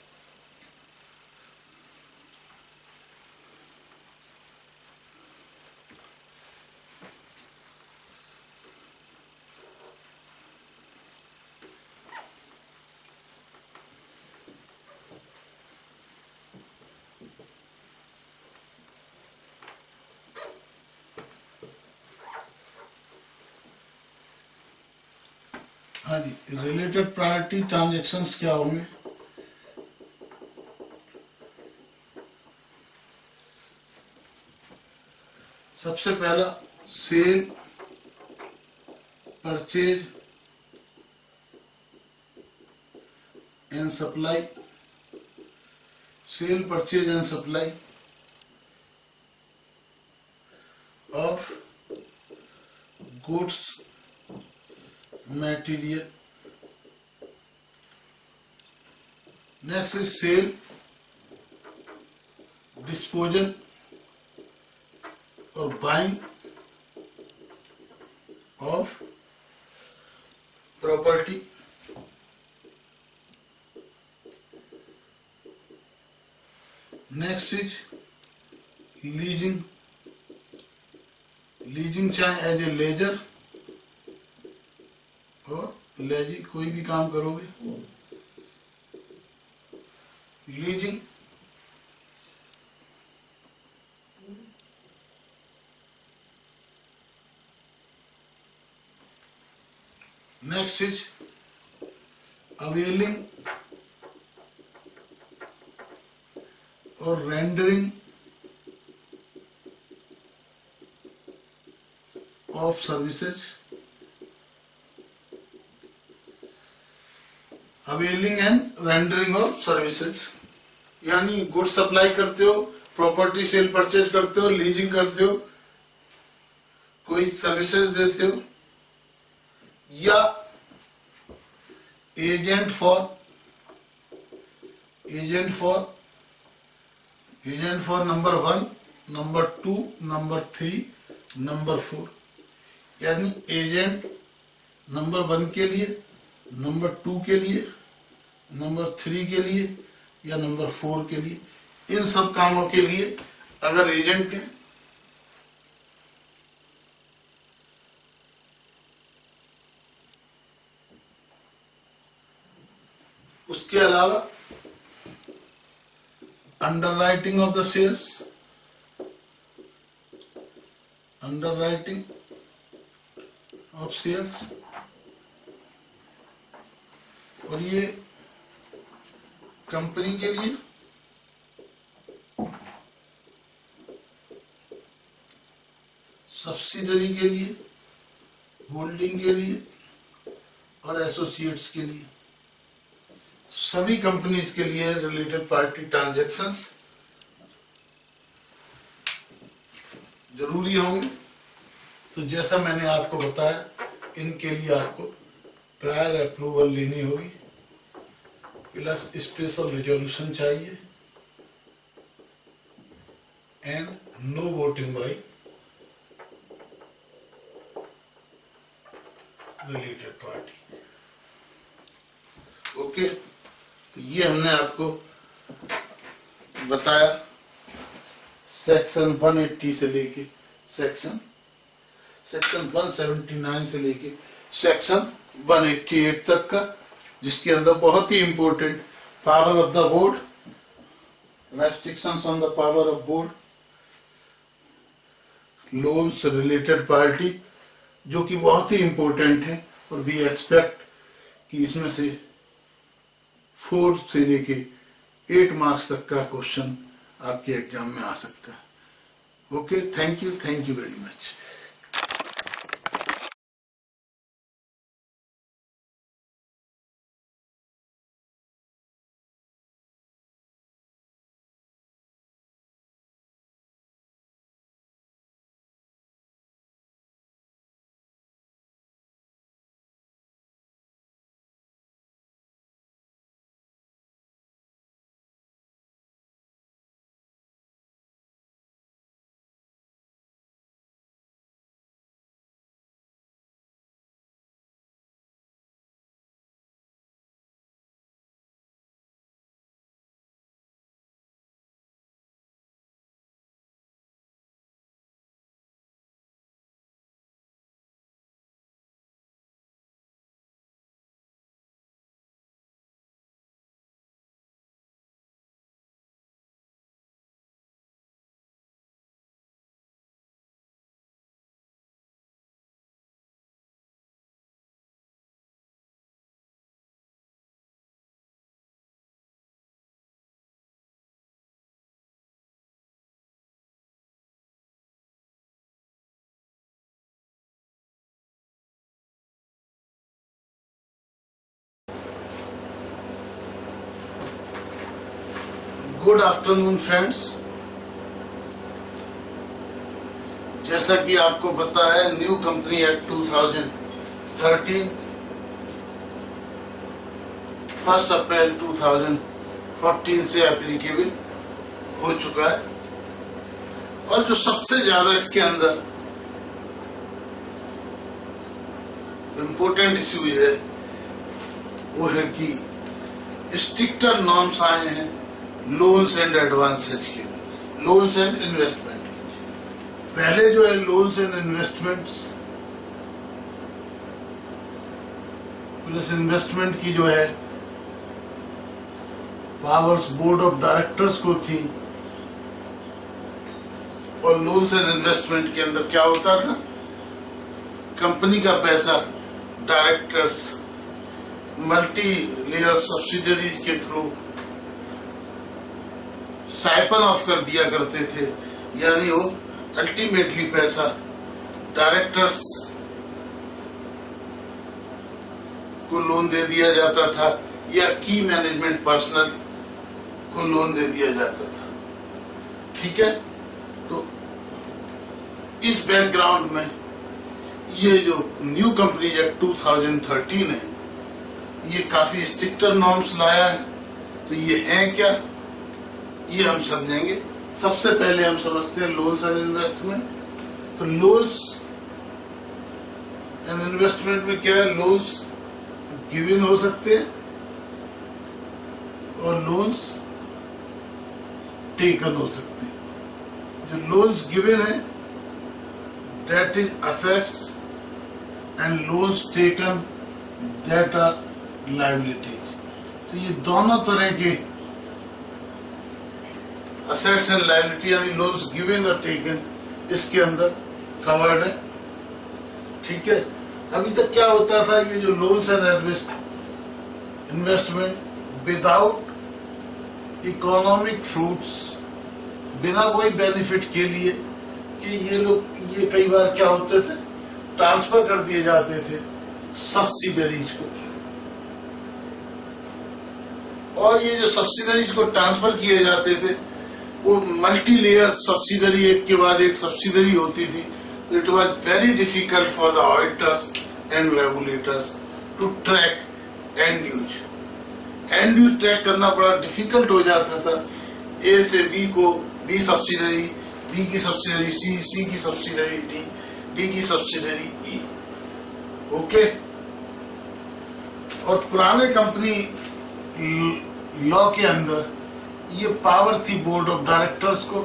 हाँ जी, रिलेटेड पार्टी ट्रांजेक्शंस क्या होंगे। सबसे पहला sale, purchase and supply. Sale, purchase and supply of goods, material। next is sale, disposal or buying of property। next is leasing। leasing चाहे एज ए लेजर और lessee, कोई भी काम करोगे। लीजिंग, नेक्स्ट इज अवेलिंग और rendering of services. Availing and rendering of services यानी good supply करते हो, प्रॉपर्टी सेल परचेज करते हो, लीजिंग करते हो, कोई सर्विसेज देते हो, या agent for agent for agent for number one, number two, number three, number four. यानी एजेंट नंबर वन के लिए, नंबर टू के लिए, नंबर थ्री के लिए या नंबर फोर के लिए, इन सब कामों के लिए अगर एजेंट है उसके अलावा underwriting of the shares, underwriting of shares, और ये कंपनी के लिए सब्सिडरी के लिए, होल्डिंग के लिए और एसोसिएट्स के लिए, सभी कंपनीज के लिए रिलेटेड पार्टी ट्रांजैक्शंस जरूरी होंगे। तो जैसा मैंने आपको बताया, इनके लिए आपको प्रायर अप्रूवल लेनी होगी, प्लस स्पेशल रिजोल्यूशन चाहिए and no voting by related party. Okay, तो ये हमने आपको बताया सेक्शन एक सौ अस्सी से लेके सेक्शन सेक्शन एक सौ उन्यासी से लेके सेक्शन एक सौ अट्ठासी तक का, जिसके अंदर बहुत ही important power of the board, restrictions on the power of board, loans related party, जो कि बहुत ही इंपॉर्टेंट है और वी एक्सपेक्ट कि इसमें से फोर से लेके एट मार्क्स तक का क्वेश्चन आपके एग्जाम में आ सकता है। Okay, thank you, thank you very much. Good afternoon friends, जैसा कि आपको पता है new company act two thousand thirteen first April two thousand fourteen से एप्लीकेबल हो चुका है, और जो सबसे ज्यादा इसके अंदर इम्पोर्टेंट इश्यू है वो है कि स्ट्रिक्टर नॉर्म्स आए हैं लोन्स एंड एडवांसेज के, लोन्स एंड इन्वेस्टमेंट के। पहले जो है loans and investments plus investment की जो है पावर्स बोर्ड ऑफ डायरेक्टर्स को थी, और लोन्स एंड इन्वेस्टमेंट के अंदर क्या होता था, कंपनी का पैसा डायरेक्टर्स मल्टी लेयर सब्सिडरीज के थ्रू साइपन ऑफ कर दिया करते थे, यानी वो अल्टीमेटली पैसा डायरेक्टर्स को लोन दे दिया जाता था या की मैनेजमेंट पर्सनल को लोन दे दिया जाता था। ठीक है, तो इस बैकग्राउंड में ये जो new company act two thousand thirteen है, ये काफी स्ट्रिक्टर नॉर्म्स लाया है। तो ये है क्या, ये हम समझेंगे। सबसे पहले हम समझते हैं लोन्स एंड इन्वेस्टमेंट। तो लोन्स एंड इन्वेस्टमेंट में क्या है, लोन्स गिवन हो सकते हैं और लोन्स टेकन हो सकते हैं। जो लोन्स गिवन है that is assets and loans taken that are liabilities. तो ये दोनों तरह के असेट्स एंड लायबिलिटी यानी लोन्स गिवन और टेकन इसके अंदर कवर्ड है। ठीक है, अभी तक क्या होता था, ये जो loans and investment without economic fruits, बिना कोई बेनिफिट के लिए कि ये लोग ये कई बार क्या होते थे ट्रांसफर कर दिए जाते थे सब्सिडरीज को, और ये जो सब्सिडरीज को ट्रांसफर किए जाते थे वो मल्टी लेयर सब्सिडरी, एक के बाद एक सब्सिडरी होती थी। It was very difficult for the auditors and regulators to track end use. End use track करना बड़ा डिफिकल्ट हो जाता था। ए से बी को बी सब्सिडरी, बी की सब्सिडरी सी, सी की सब्सिडरी डी, डी की सब्सिडरी ई। ओके, और पुराने कंपनी लॉ के अंदर ये पावर थी बोर्ड ऑफ डायरेक्टर्स को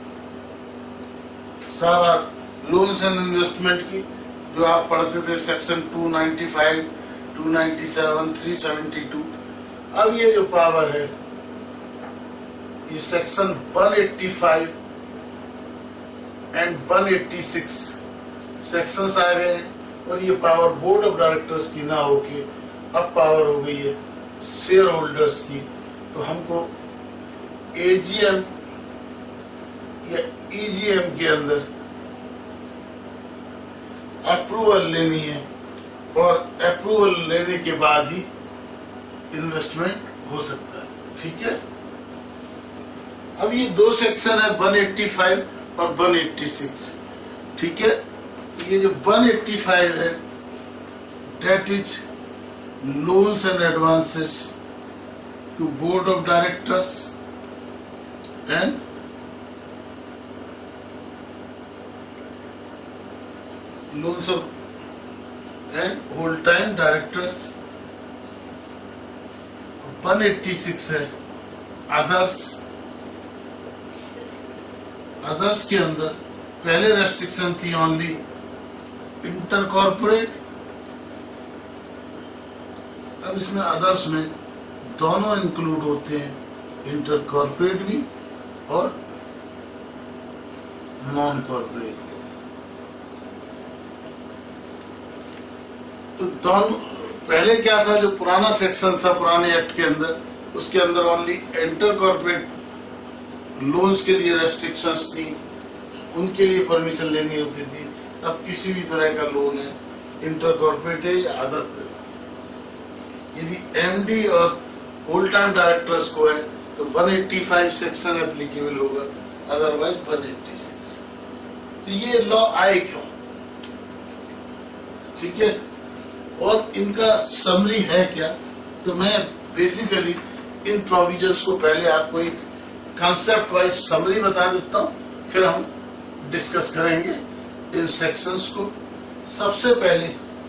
सारा लोन्स एंड इन्वेस्टमेंट की, जो आप पढ़ते थे section two ninety five, two ninety seven, three seventy two. अब ये जो पावर है ये section one eighty five and one eighty six sections आ गए हैं, और ये पावर बोर्ड ऑफ डायरेक्टर्स की ना होके अब पावर हो गई है शेयर होल्डर्स की। तो हमको एजीएम या ईजीएम के अंदर अप्रूवल लेनी है, और अप्रूवल लेने के बाद ही इन्वेस्टमेंट हो सकता है। ठीक है, अब ये दो सेक्शन है वन एट्टी फाइव और वन एट्टी सिक्स। ठीक है, ये जो वन एट्टी फाइव है that is loans and advances to board of directors and loans of and whole time directors. One eighty six है अदर्स। अदर्स के अंदर पहले रेस्ट्रिक्शन थी ओनली इंटर कॉर्पोरेट, अब इसमें अदर्स में दोनों इंक्लूड होते हैं, इंटर कॉर्पोरेट भी और नॉन कॉर्पोरेट। तो दोनों पहले क्या था, जो पुराना सेक्शन था पुराने एक्ट के अंदर, उसके अंदर ओनली इंटर कॉर्पोरेट लोन्स के लिए रेस्ट्रिक्शंस थी, उनके लिए परमिशन लेनी होती थी। अब किसी भी तरह का लोन है, इंटर कॉर्पोरेट है या अदर, यदि एमडी और होल टाइम डायरेक्टर्स को है तो one eighty five section applicable होगा, अदरवाइज वन एट्टी सिक्स। तो ये लॉ आए क्यों? ठीक है, और इनका समरी है क्या? तो मैं बेसिकली इन प्रोविजंस को पहले आपको एक कॉन्सेप्ट वाइज समरी बता देता हूं, फिर हम डिस्कस करेंगे इन सेक्शंस को। सबसे पहले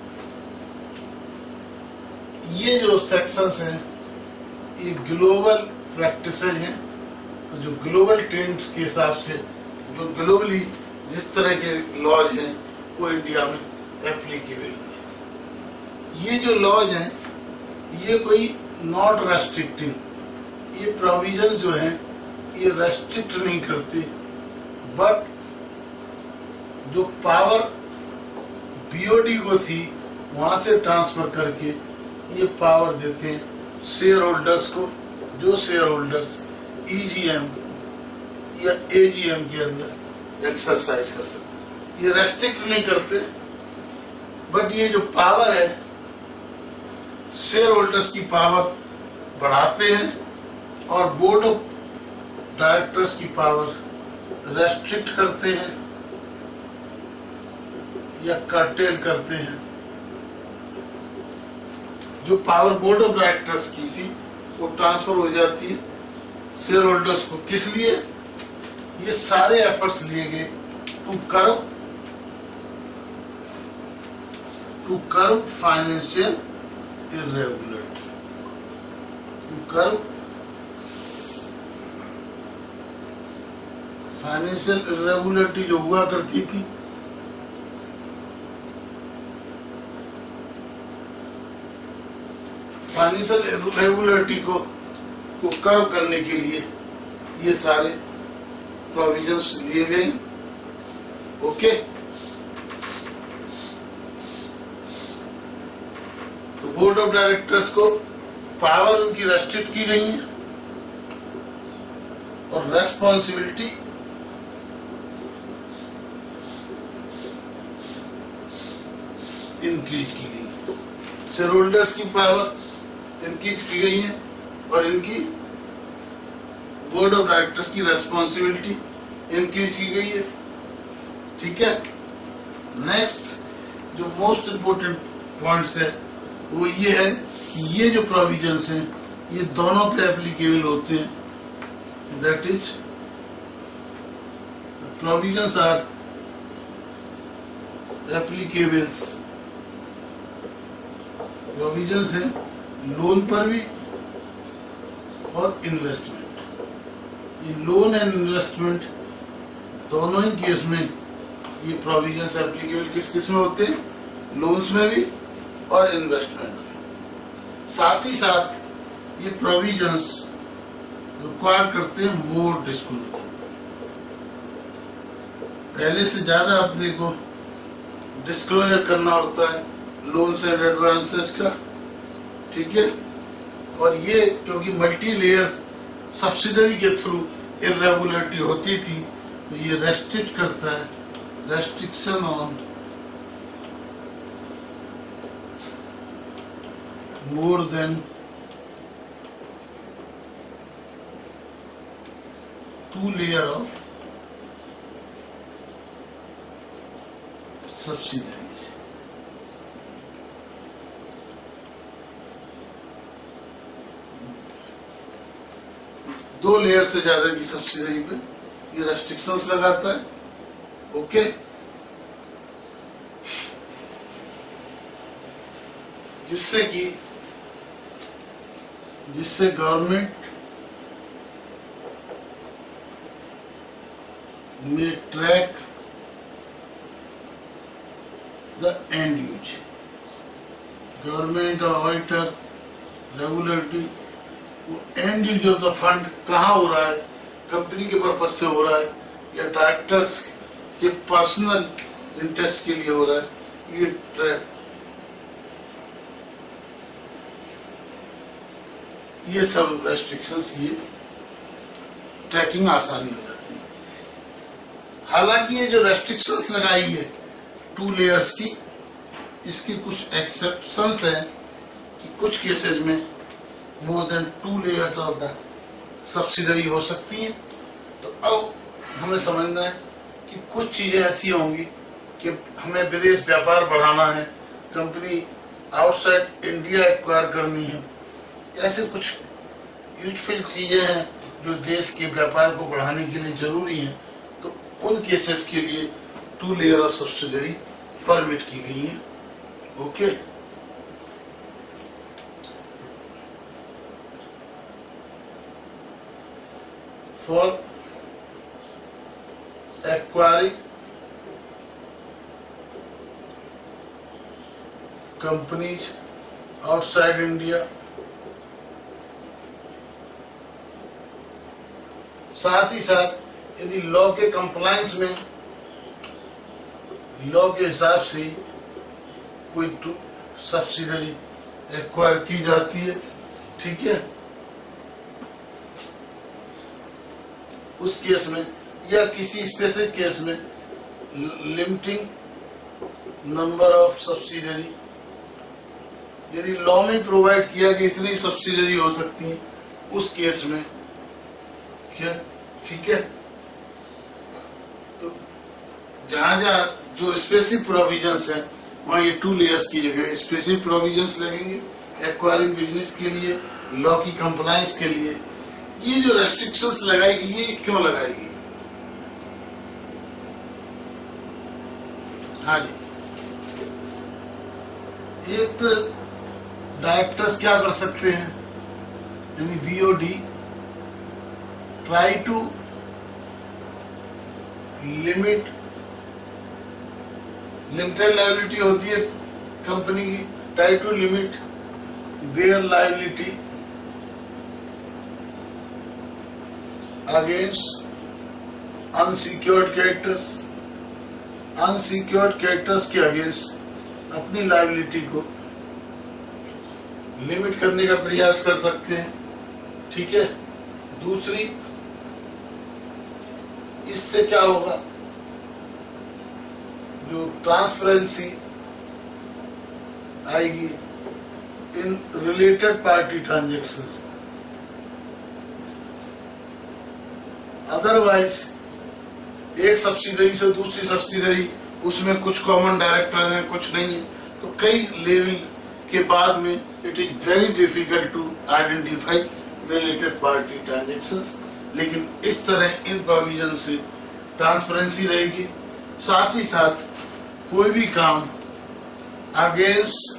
ये जो सेक्शंस हैं ये ग्लोबल प्रैक्टिसेज हैं, तो जो ग्लोबल ट्रेंड्स के हिसाब से जो ग्लोबली जिस तरह के लॉज हैं वो इंडिया में एप्लीकेबल है। ये जो लॉज हैं ये कोई नॉट रेस्ट्रिक्टिंग, ये प्रोविजंस जो हैं ये रेस्ट्रिक्ट नहीं करते, बट जो पावर बीओडी को थी वहां से ट्रांसफर करके ये पावर देते हैं शेयर होल्डर्स को, जो शेयर होल्डर्स ईजीएम या एजीएम के अंदर एक्सरसाइज कर सकते। ये रेस्ट्रिक्ट नहीं करते, बट ये जो पावर है शेयर होल्डर्स की पावर बढ़ाते हैं और बोर्ड ऑफ डायरेक्टर्स की पावर रेस्ट्रिक्ट करते हैं या कर्टेल करते हैं। जो पावर बोर्ड ऑफ डायरेक्टर्स की थी वो ट्रांसफर हो जाती है शेयर होल्डर्स को। किस लिए? ये सारे एफर्ट्स लिए गए to curb to curb financial irregularity. Curb financial irregularity जो हुआ करती थी, फाइनेंशियल इरेगुलरिटी को को कर्व करने के लिए ये सारे प्रोविजंस लिए गए। ओके, तो बोर्ड ऑफ डायरेक्टर्स को पावर उनकी रेस्ट्रिक्ट की गई है और रेस्पॉन्सिबिलिटी इंक्रीज की गई है। शेयर होल्डर्स की पावर इंक्रीज की गई है और इनकी बोर्ड ऑफ डायरेक्टर्स की रेस्पॉन्सिबिलिटी इंक्रीज की गई है। ठीक है, नेक्स्ट जो मोस्ट इंपोर्टेंट पॉइंट्स है वो ये है कि ये जो प्रोविजंस हैं ये दोनों पे एप्लीकेबल होते हैं। That is provisions are applicable, provisions है लोन पर भी और इन्वेस्टमेंट। ये लोन एंड इन्वेस्टमेंट दोनों ही केस में ये प्रोविजंस एप्लीकेबल किस किस में होते हैं, लोन्स में भी और इन्वेस्टमेंट में। साथ ही साथ ये प्रोविजंस रिक्वायर करते हैं मोर डिस्क्लोजर, पहले से ज्यादा अपने को डिस्क्लोजर करना होता है लोन्स एंड एडवांसेस का। ठीक है, और ये क्योंकि मल्टी लेयर सब्सिडरी के थ्रू इरेगुलरिटी होती थी तो ये रेस्ट्रिक्ट करता है, restriction on more than two layer of subsidiaries. दो लेयर से ज्यादा की सब्सिडरी पे ये रेस्ट्रिक्शंस लगाता है। ओके, जिससे कि जिससे government may track the end use, government auditor regulatory वो end use of the fund कहाँ हो रहा है, कंपनी के पर्पज से हो रहा है या डायरेक्टर्स के पर्सनल इंटरेस्ट के लिए हो रहा है, ये ट्रैक, ये सब रेस्ट्रिक्शंस, ये ट्रैकिंग आसानी हो जाती है। हालांकि ये जो रेस्ट्रिक्शंस लगाई है टू लेयर्स की, इसकी कुछ एक्सेप्शंस है कि कुछ केसेस में more than two layers of the subsidiary हो सकती हैं। तो अब हमें समझना है कि कुछ चीजें ऐसी होंगी कि हमें विदेश व्यापार बढ़ाना है, कंपनी आउटसाइड इंडिया एक्वायर करनी है, ऐसे कुछ यूजफुल चीजें हैं जो देश के व्यापार को बढ़ाने के लिए जरूरी हैं। तो उन केसेस के लिए two layer of subsidiary permit की गई है। Okay, for acquiring companies outside India, साथ ही साथ यदि लॉ के कंप्लायंस में, लॉ के हिसाब से कोई सब्सिडरी एक्वायर की जाती है, ठीक है, उस केस में या किसी स्पेसिफिक केस में लिमिटिंग नंबर ऑफ सब्सिडरी, यदि लॉ में प्रोवाइड किया कि इतनी सब्सिडरी हो सकती है, उस केस में क्या, ठीक है। तो जहां जहां जो स्पेसिफिक प्रोविजंस है वहां ये टू लेयर्स की जगह स्पेसिफिक प्रोविजंस लगेंगे एक्वायरिंग बिजनेस के लिए, लॉ की कंप्लायंस के लिए। ये जो रेस्ट्रिक्शंस लगाएगी ये क्यों लगाएगी? हाँ जी, एक डायरेक्टर्स क्या कर सकते हैं, यानी BOD try to limit, limited liability होती है कंपनी की, try to limit their liability against unsecured creditors, unsecured creditors के अगेंस्ट अपनी लायबिलिटी को लिमिट करने का प्रयास कर सकते हैं। ठीक है। दूसरी, इससे क्या होगा, जो ट्रांसपेरेंसी आएगी in related party transactions. Otherwise एक सब्सिडरी से दूसरी सब्सिडरी, उसमें कुछ कॉमन डायरेक्टर हैं, कुछ नहीं है, तो कई लेवल के बाद में it is very difficult to identify related party transactions. लेकिन इस तरह इन प्रोविजन से ट्रांसपेरेंसी रहेगी। साथ ही साथ कोई भी काम against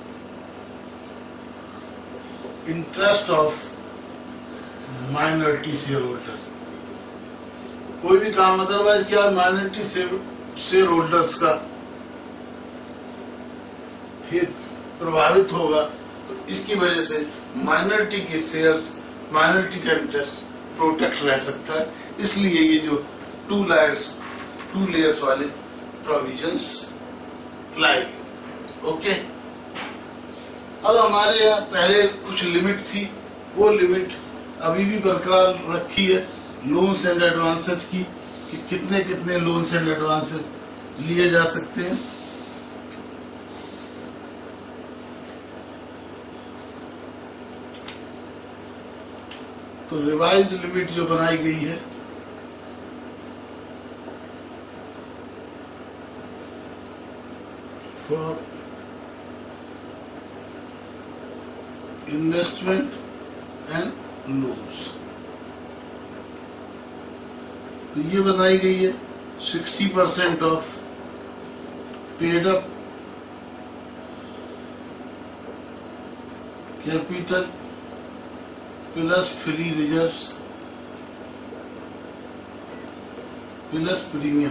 interest of minority share holder, कोई भी काम अदरवाइज क्या माइनॉरिटी शेयर होल्डर्स का हित प्रभावित होगा, तो इसकी वजह से माइनॉरिटी के शेयर्स, माइनॉरिटी का इंटरेस्ट प्रोटेक्ट रह सकता है। इसलिए ये जो टू लेयर्स टू लेयर्स वाले प्रोविजंस लाएगी। ओके। अब हमारे यहाँ पहले कुछ लिमिट थी, वो लिमिट अभी भी बरकरार रखी है लोन्स एंड एडवांसेज की, कि कितने कितने लोन्स एंड एडवांसेज लिए जा सकते हैं। तो रिवाइज लिमिट जो बनाई गई है, फॉर इन्वेस्टमेंट एंड लोन्स, तो ये बनाई गई है sixty percent of paid up capital plus free reserves plus premium,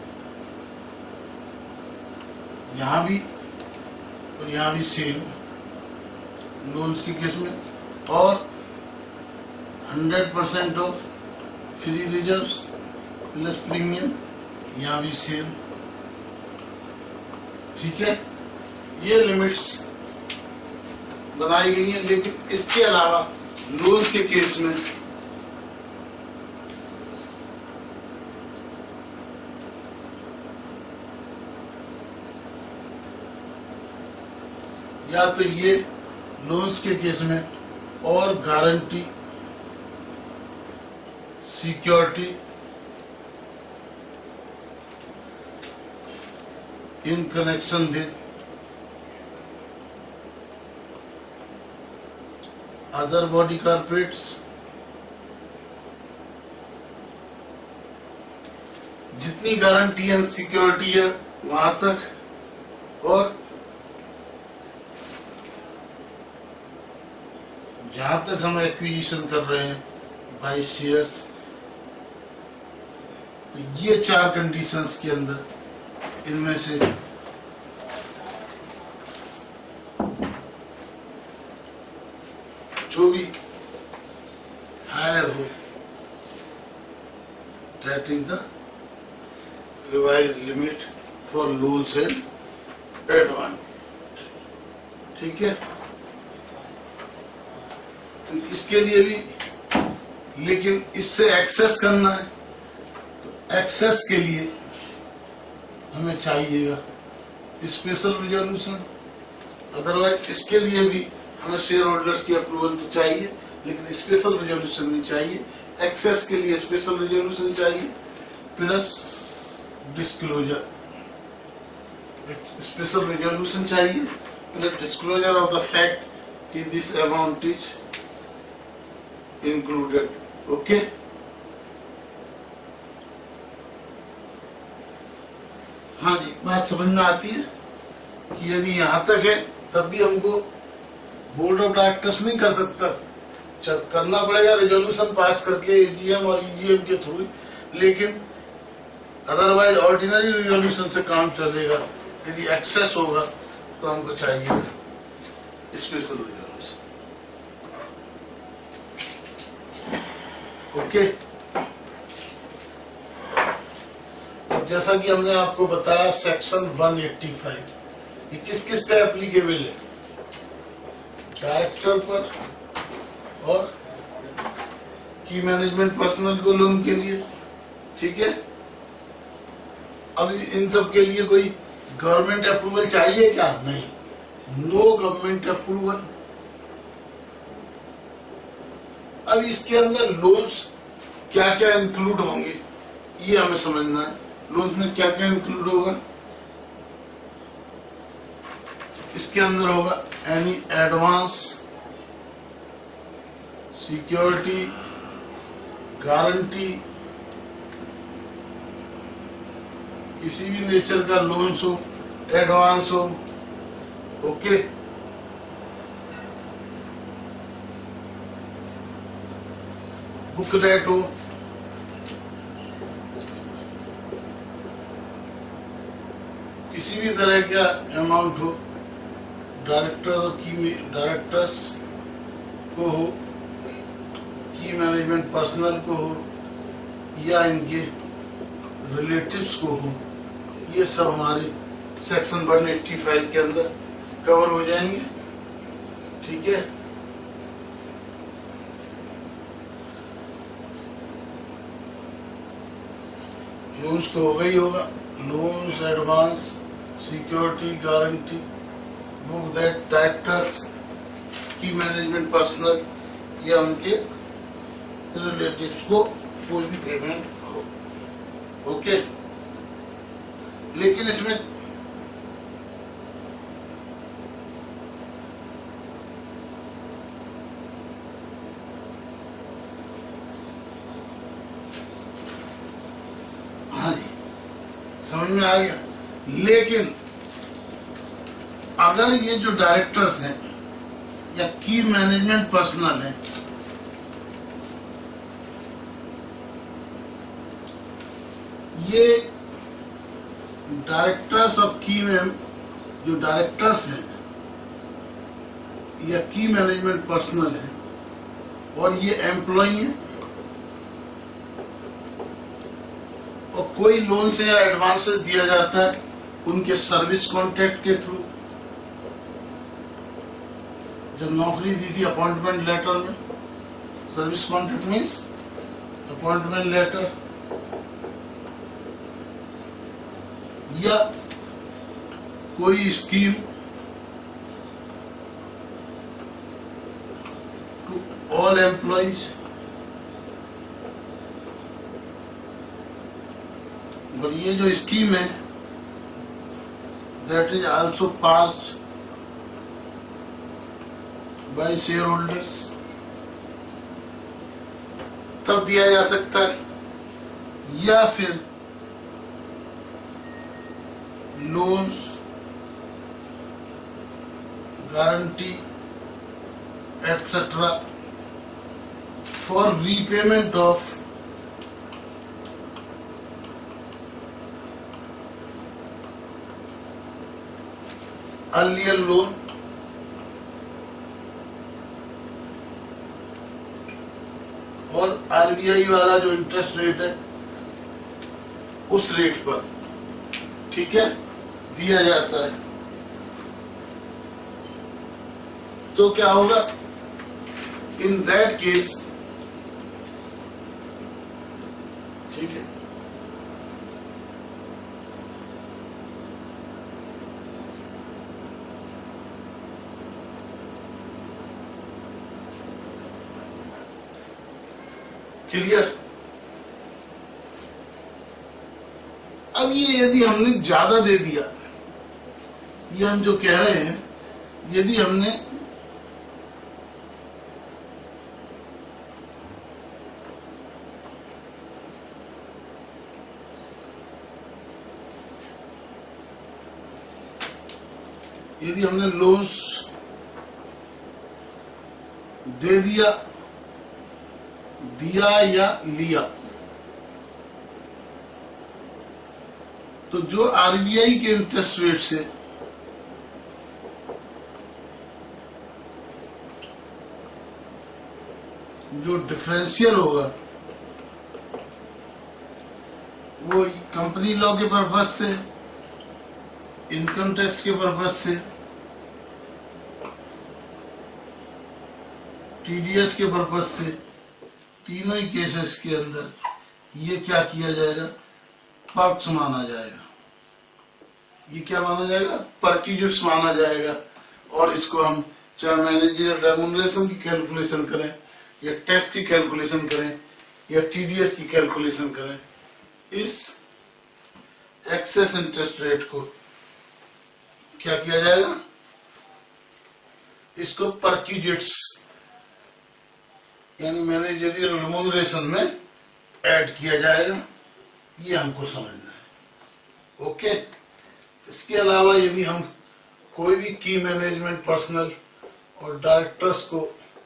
यहां भी और यहां भी सेम लोन्स के केस में, और hundred percent of free reserves plus premium, यहां भी सेम। ठीक है। ये लिमिट्स बनाई गई हैं। लेकिन इसके अलावा लोन्स के केस में या तो ये लोन्स के केस में और guarantee security in connection with other body corporates, जितनी गारंटी एंड सिक्योरिटी है वहां तक, और जहां तक हम एक्विजिशन कर रहे हैं बाय शेयर्स, ये चार कंडीशंस के अंदर इनमें से जो भी हायर हो, that is the revise limit for loans and advance. ठीक है। तो इसके लिए भी, लेकिन इससे एक्सेस करना है, तो एक्सेस के लिए हमें चाहिएगा स्पेशल रिजोल्यूशन। अदरवाइज इसके लिए भी हमें शेयर होल्डर्स की अप्रूवल तो चाहिए, लेकिन स्पेशल रिजोल्यूशन नहीं चाहिए। एक्सेस के लिए स्पेशल रिजोल्यूशन चाहिए प्लस डिस्क्लोजर, स्पेशल रिजोल्यूशन चाहिए plus disclosure of the fact कि this amount is included. Okay. हाँ जी, बात समझ में आती है कि यदि यहां तक है तब भी हमको बोर्ड ऑफ डायरेक्टर्स नहीं कर सकता, करना पड़ेगा रेजोल्यूशन पास करके एजीएम और ईजीएम के थ्रू, लेकिन अदरवाइज ऑर्डिनरी रेजोल्यूशन से काम चलेगा। यदि एक्सेस होगा तो हमको चाहिए स्पेशल रेजोल्यूशन। ओके, तो जैसा कि हमने आपको बताया सेक्शन एक सौ पचासी ये किस किस पे एप्लीकेबल है? डायरेक्टर पर और की मैनेजमेंट पर्सनल को लोन के लिए, ठीक है। अब इन सब के लिए कोई गवर्नमेंट अप्रूवल चाहिए क्या? नहीं, नो गवर्नमेंट अप्रूवल। अब इसके अंदर लोन्स क्या क्या इंक्लूड होंगे ये हमें समझना है। लोन्स में क्या क्या इंक्लूड होगा? इसके अंदर होगा एनी एडवांस, सिक्योरिटी, गारंटी, किसी भी नेचर का लोन्स हो, एडवांस हो, ओके। बुक रेट हो, किसी भी तरह का अमाउंट हो, डायरेक्टर और की डायरेक्टर्स को हो, की मैनेजमेंट पर्सनल को हो या इनके रिलेटिव्स को हो, ये सब हमारे सेक्शन एक सौ पचासी के अंदर कवर हो जाएंगे, ठीक है। लोन्स तो होगा ही होगा, loans, advance, security, guarantee, book that directors, की मैनेजमेंट पर्सनल या उनके रिलेटिव्स को कोई भी पेमेंट हो, ओके। लेकिन इसमें हाँ जी समझ में आ गया। लेकिन अगर ये जो डायरेक्टर्स हैं या की मैनेजमेंट पर्सनल है, ये डायरेक्टर्स ऑफ की में जो डायरेक्टर्स हैं या की मैनेजमेंट पर्सनल है और ये एम्प्लॉय हैं और कोई लोन से या एडवांसेस दिया जाता है उनके सर्विस कॉन्ट्रैक्ट के थ्रू। जब नौकरी दी थी अपॉइंटमेंट लेटर में, service contract means appointment letter, या कोई स्कीम टू ऑल एम्प्लॉइज, और ये जो स्कीम है that is also passed by share holders, तब दिया जा सकता है। या फिर loans, guarantee etcetera for repayment of earlier loan और आरबीआई वाला जो इंटरेस्ट रेट है उस रेट पर, ठीक है, दिया जाता है। तो क्या होगा इन दैट केस, ठीक है, क्लियर। अब ये यदि हमने ज्यादा दे दिया, ये हम जो कह रहे हैं, यदि हमने यदि हमने लोन्स दे दिया, दिया या लिया, तो जो आरबीआई के इंटरेस्ट रेट से जो डिफरेंशियल होगा वो कंपनी लॉ के पर्पज से, इनकम टैक्स के पर्पज से, टीडीएस के पर्पज से, तीनों ही केसेस के अंदर ये क्या किया जाएगा, पर्क्स माना जाएगा। ये क्या माना जाएगा, पर्क्यूजिट्स माना जाएगा। और इसको हम चाहे मैनेजरियल रेम्यूनरेशन की कैलकुलेशन करें या टैक्स की कैलकुलेशन करें या टीडीएस की कैलकुलेशन करें, इस एक्सेस इंटरेस्ट रेट को क्या किया जाएगा, इसको पर्क्यूजिट्स यानी मैनेजरियल रेम्यूनरेशन में ऐड किया जाएगा। ये हमको समझना है। ओके। इसके अलावा यदि हम कोई भी की मैनेजमेंट पर्सनल और डायरेक्टर्स को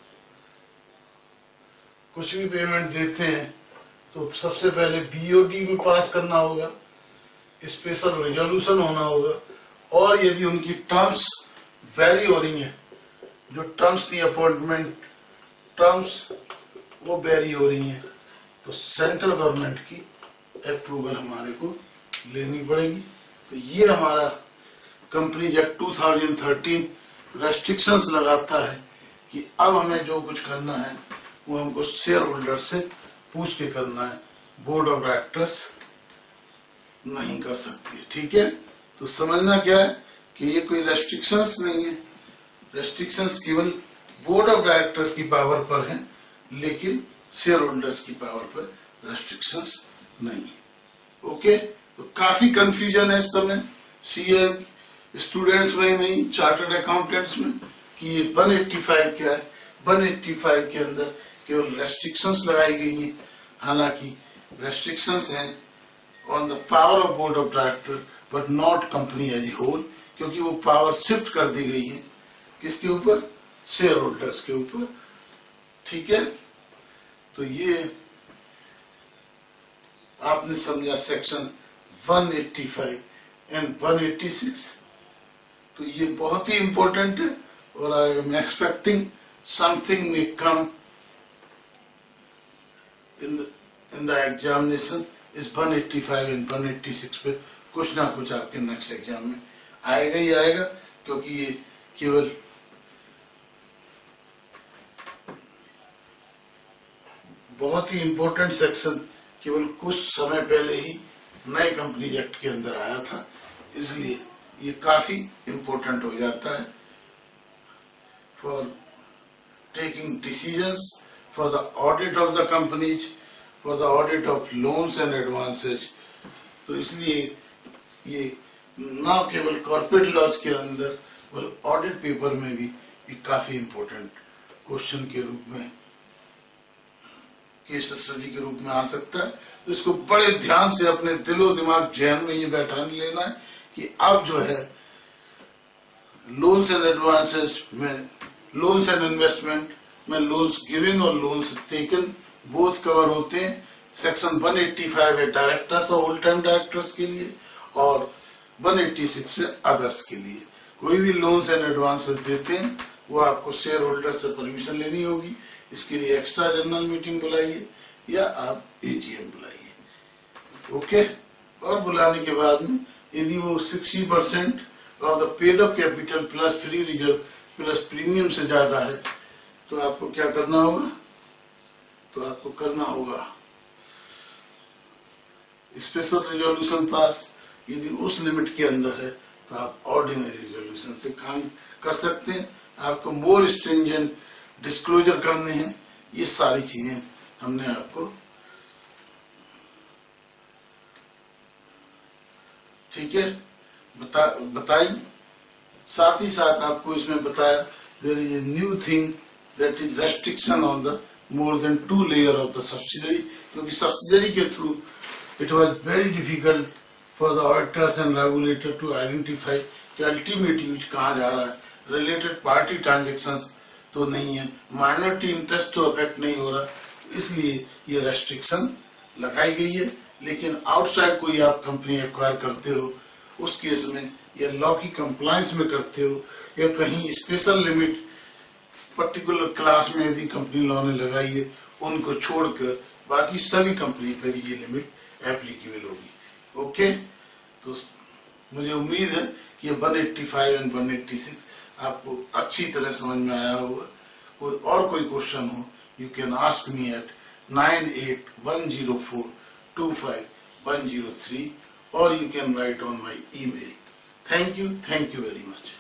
कुछ भी पेमेंट देते हैं तो सबसे पहले बीओडी में पास करना होगा, स्पेशल रेजोल्यूशन होना होगा, और यदि उनकी टर्म्स वेरी हो रही हैं, जो टर्म्स थी अपॉइंटमेंट टर्म्स वो वेरी हो रही हैं, तो सेंट्रल गवर्नमेंट की अप्रूवल हमारे को लेनी पड़ेगी। तो ये हमारा companies act two thousand thirteen restrictions लगाता है कि अब हमें जो कुछ करना है वो हमको शेयर होल्डर से पूछ के करना है, बोर्ड ऑफ डायरेक्टर्स नहीं कर सकती। ठीक है। तो समझना क्या है कि ये कोई रेस्ट्रिक्शंस नहीं है, रेस्ट्रिक्शंस केवल बोर्ड ऑफ डायरेक्टर्स की पावर पर है, लेकिन शेयर होल्डर्स की पावर पर रेस्ट्रिक्शंस नहीं है। ओके। तो काफी कंफ्यूजन है इस समय सीए स्टूडेंट्स में ही नहीं, चार्टर्ड अकाउंटेंट्स में, कि ये वन एट्टी फाइव क्या है। वन एट्टी फाइव के अंदर केवल रेस्ट्रिक्शंस लगाई गई हैं, हालांकि रेस्ट्रिक्शंस हैं on the power of board of director but not company as a whole, क्योंकि वो पावर शिफ्ट कर दी गई है किसके ऊपर, शेयर होल्डर्स के ऊपर। ठीक है। तो ये आपने समझा section one eighty five and one eighty six. तो ये बहुत ही इंपॉर्टेंट है और I am expecting something may come in in the examination इस one eighty five and one eighty six पे कुछ ना कुछ आपके नेक्स्ट एग्जाम में आएगा ही आएगा, क्योंकि ये केवल बहुत ही इंपॉर्टेंट सेक्शन केवल कुछ समय पहले ही नए कंपनी एक्ट के अंदर आया था, इसलिए ये काफी इंपॉर्टेंट हो जाता है for taking decisions, for the audit of the companies, for the audit of loans and advances. तो इसलिए ये ना केवल कॉर्पोरेट लॉज के अंदर बल्कि ऑडिट पेपर में भी ये काफी इंपॉर्टेंट क्वेश्चन के रूप में, केस स्टडी के रूप में आ सकता है। तो इसको बड़े ध्यान से अपने दिलो दिमाग जहन में ये बैठा लेना है कि अब जो है लोन्स एंड एडवांसेस में, लोन्स एंड इन्वेस्टमेंट में लोन्स गिवन और लोन्स टेकन बोथ कवर होते हैं। सेक्शन वन एट्टी फाइव है डायरेक्टर्स और होल टाइम डायरेक्टर्स के लिए, और वन एट्टी सिक्स है अदर्स के लिए। कोई भी लोन्स एंड एडवांसेस देते हैं वो आपको शेयर होल्डर से परमिशन लेनी होगी। इसके लिए एक्स्ट्रा जनरल मीटिंग बुलाइए या आप एजीएम बुलाइए। ओके। और बुलाने के बाद में यदि वो sixty percent of the paid up capital plus free reserve plus premium से ज्यादा है तो आपको क्या करना होगा, तो आपको करना होगा स्पेशल रिजोल्यूशन पास। यदि उस लिमिट के अंदर है तो आप ऑर्डिनरी रिजोल्यूशन से काम कर सकते हैं। आपको मोर स्ट्रिंजेंट डिस्क्लोजर करने हैं, ये सारी चीजें हमने आपको ठीक है बता बताई। साथ ही साथ आपको इसमें बताया there is a new thing that is restriction on the more than two layer of the subsidiary, क्योंकि सब्सिडरी के through it was very difficult for the auditors and regulator to identify कि अल्टीमेट यूज कहाँ जा रहा है। Related party transactions तो नहीं है, माइनॉरिटी इंटरेस्ट तो अफेक्ट नहीं हो रहा, इसलिए ये रेस्ट्रिक्शन लगाई गई है। लेकिन आउटसाइड कोई आप कंपनी एक्वायर करते हो उस केस में, या लॉ की कंप्लायंस में करते हो, या कहीं स्पेशल लिमिट पर्टिकुलर क्लास में यदि कंपनी लॉ ने लगाई है, उनको छोड़कर बाकी सभी कंपनी पर ये लिमिट एप्लीकेबल होगी। ओके, तो मुझे उम्मीद है कि ये one eighty five and one eighty six आपको अच्छी तरह समझ में आया होगा। कोई और कोई क्वेश्चन हो, you can ask me at nine eight one zero four two five one zero three, or you can write on my email. Thank you. Thank you very much.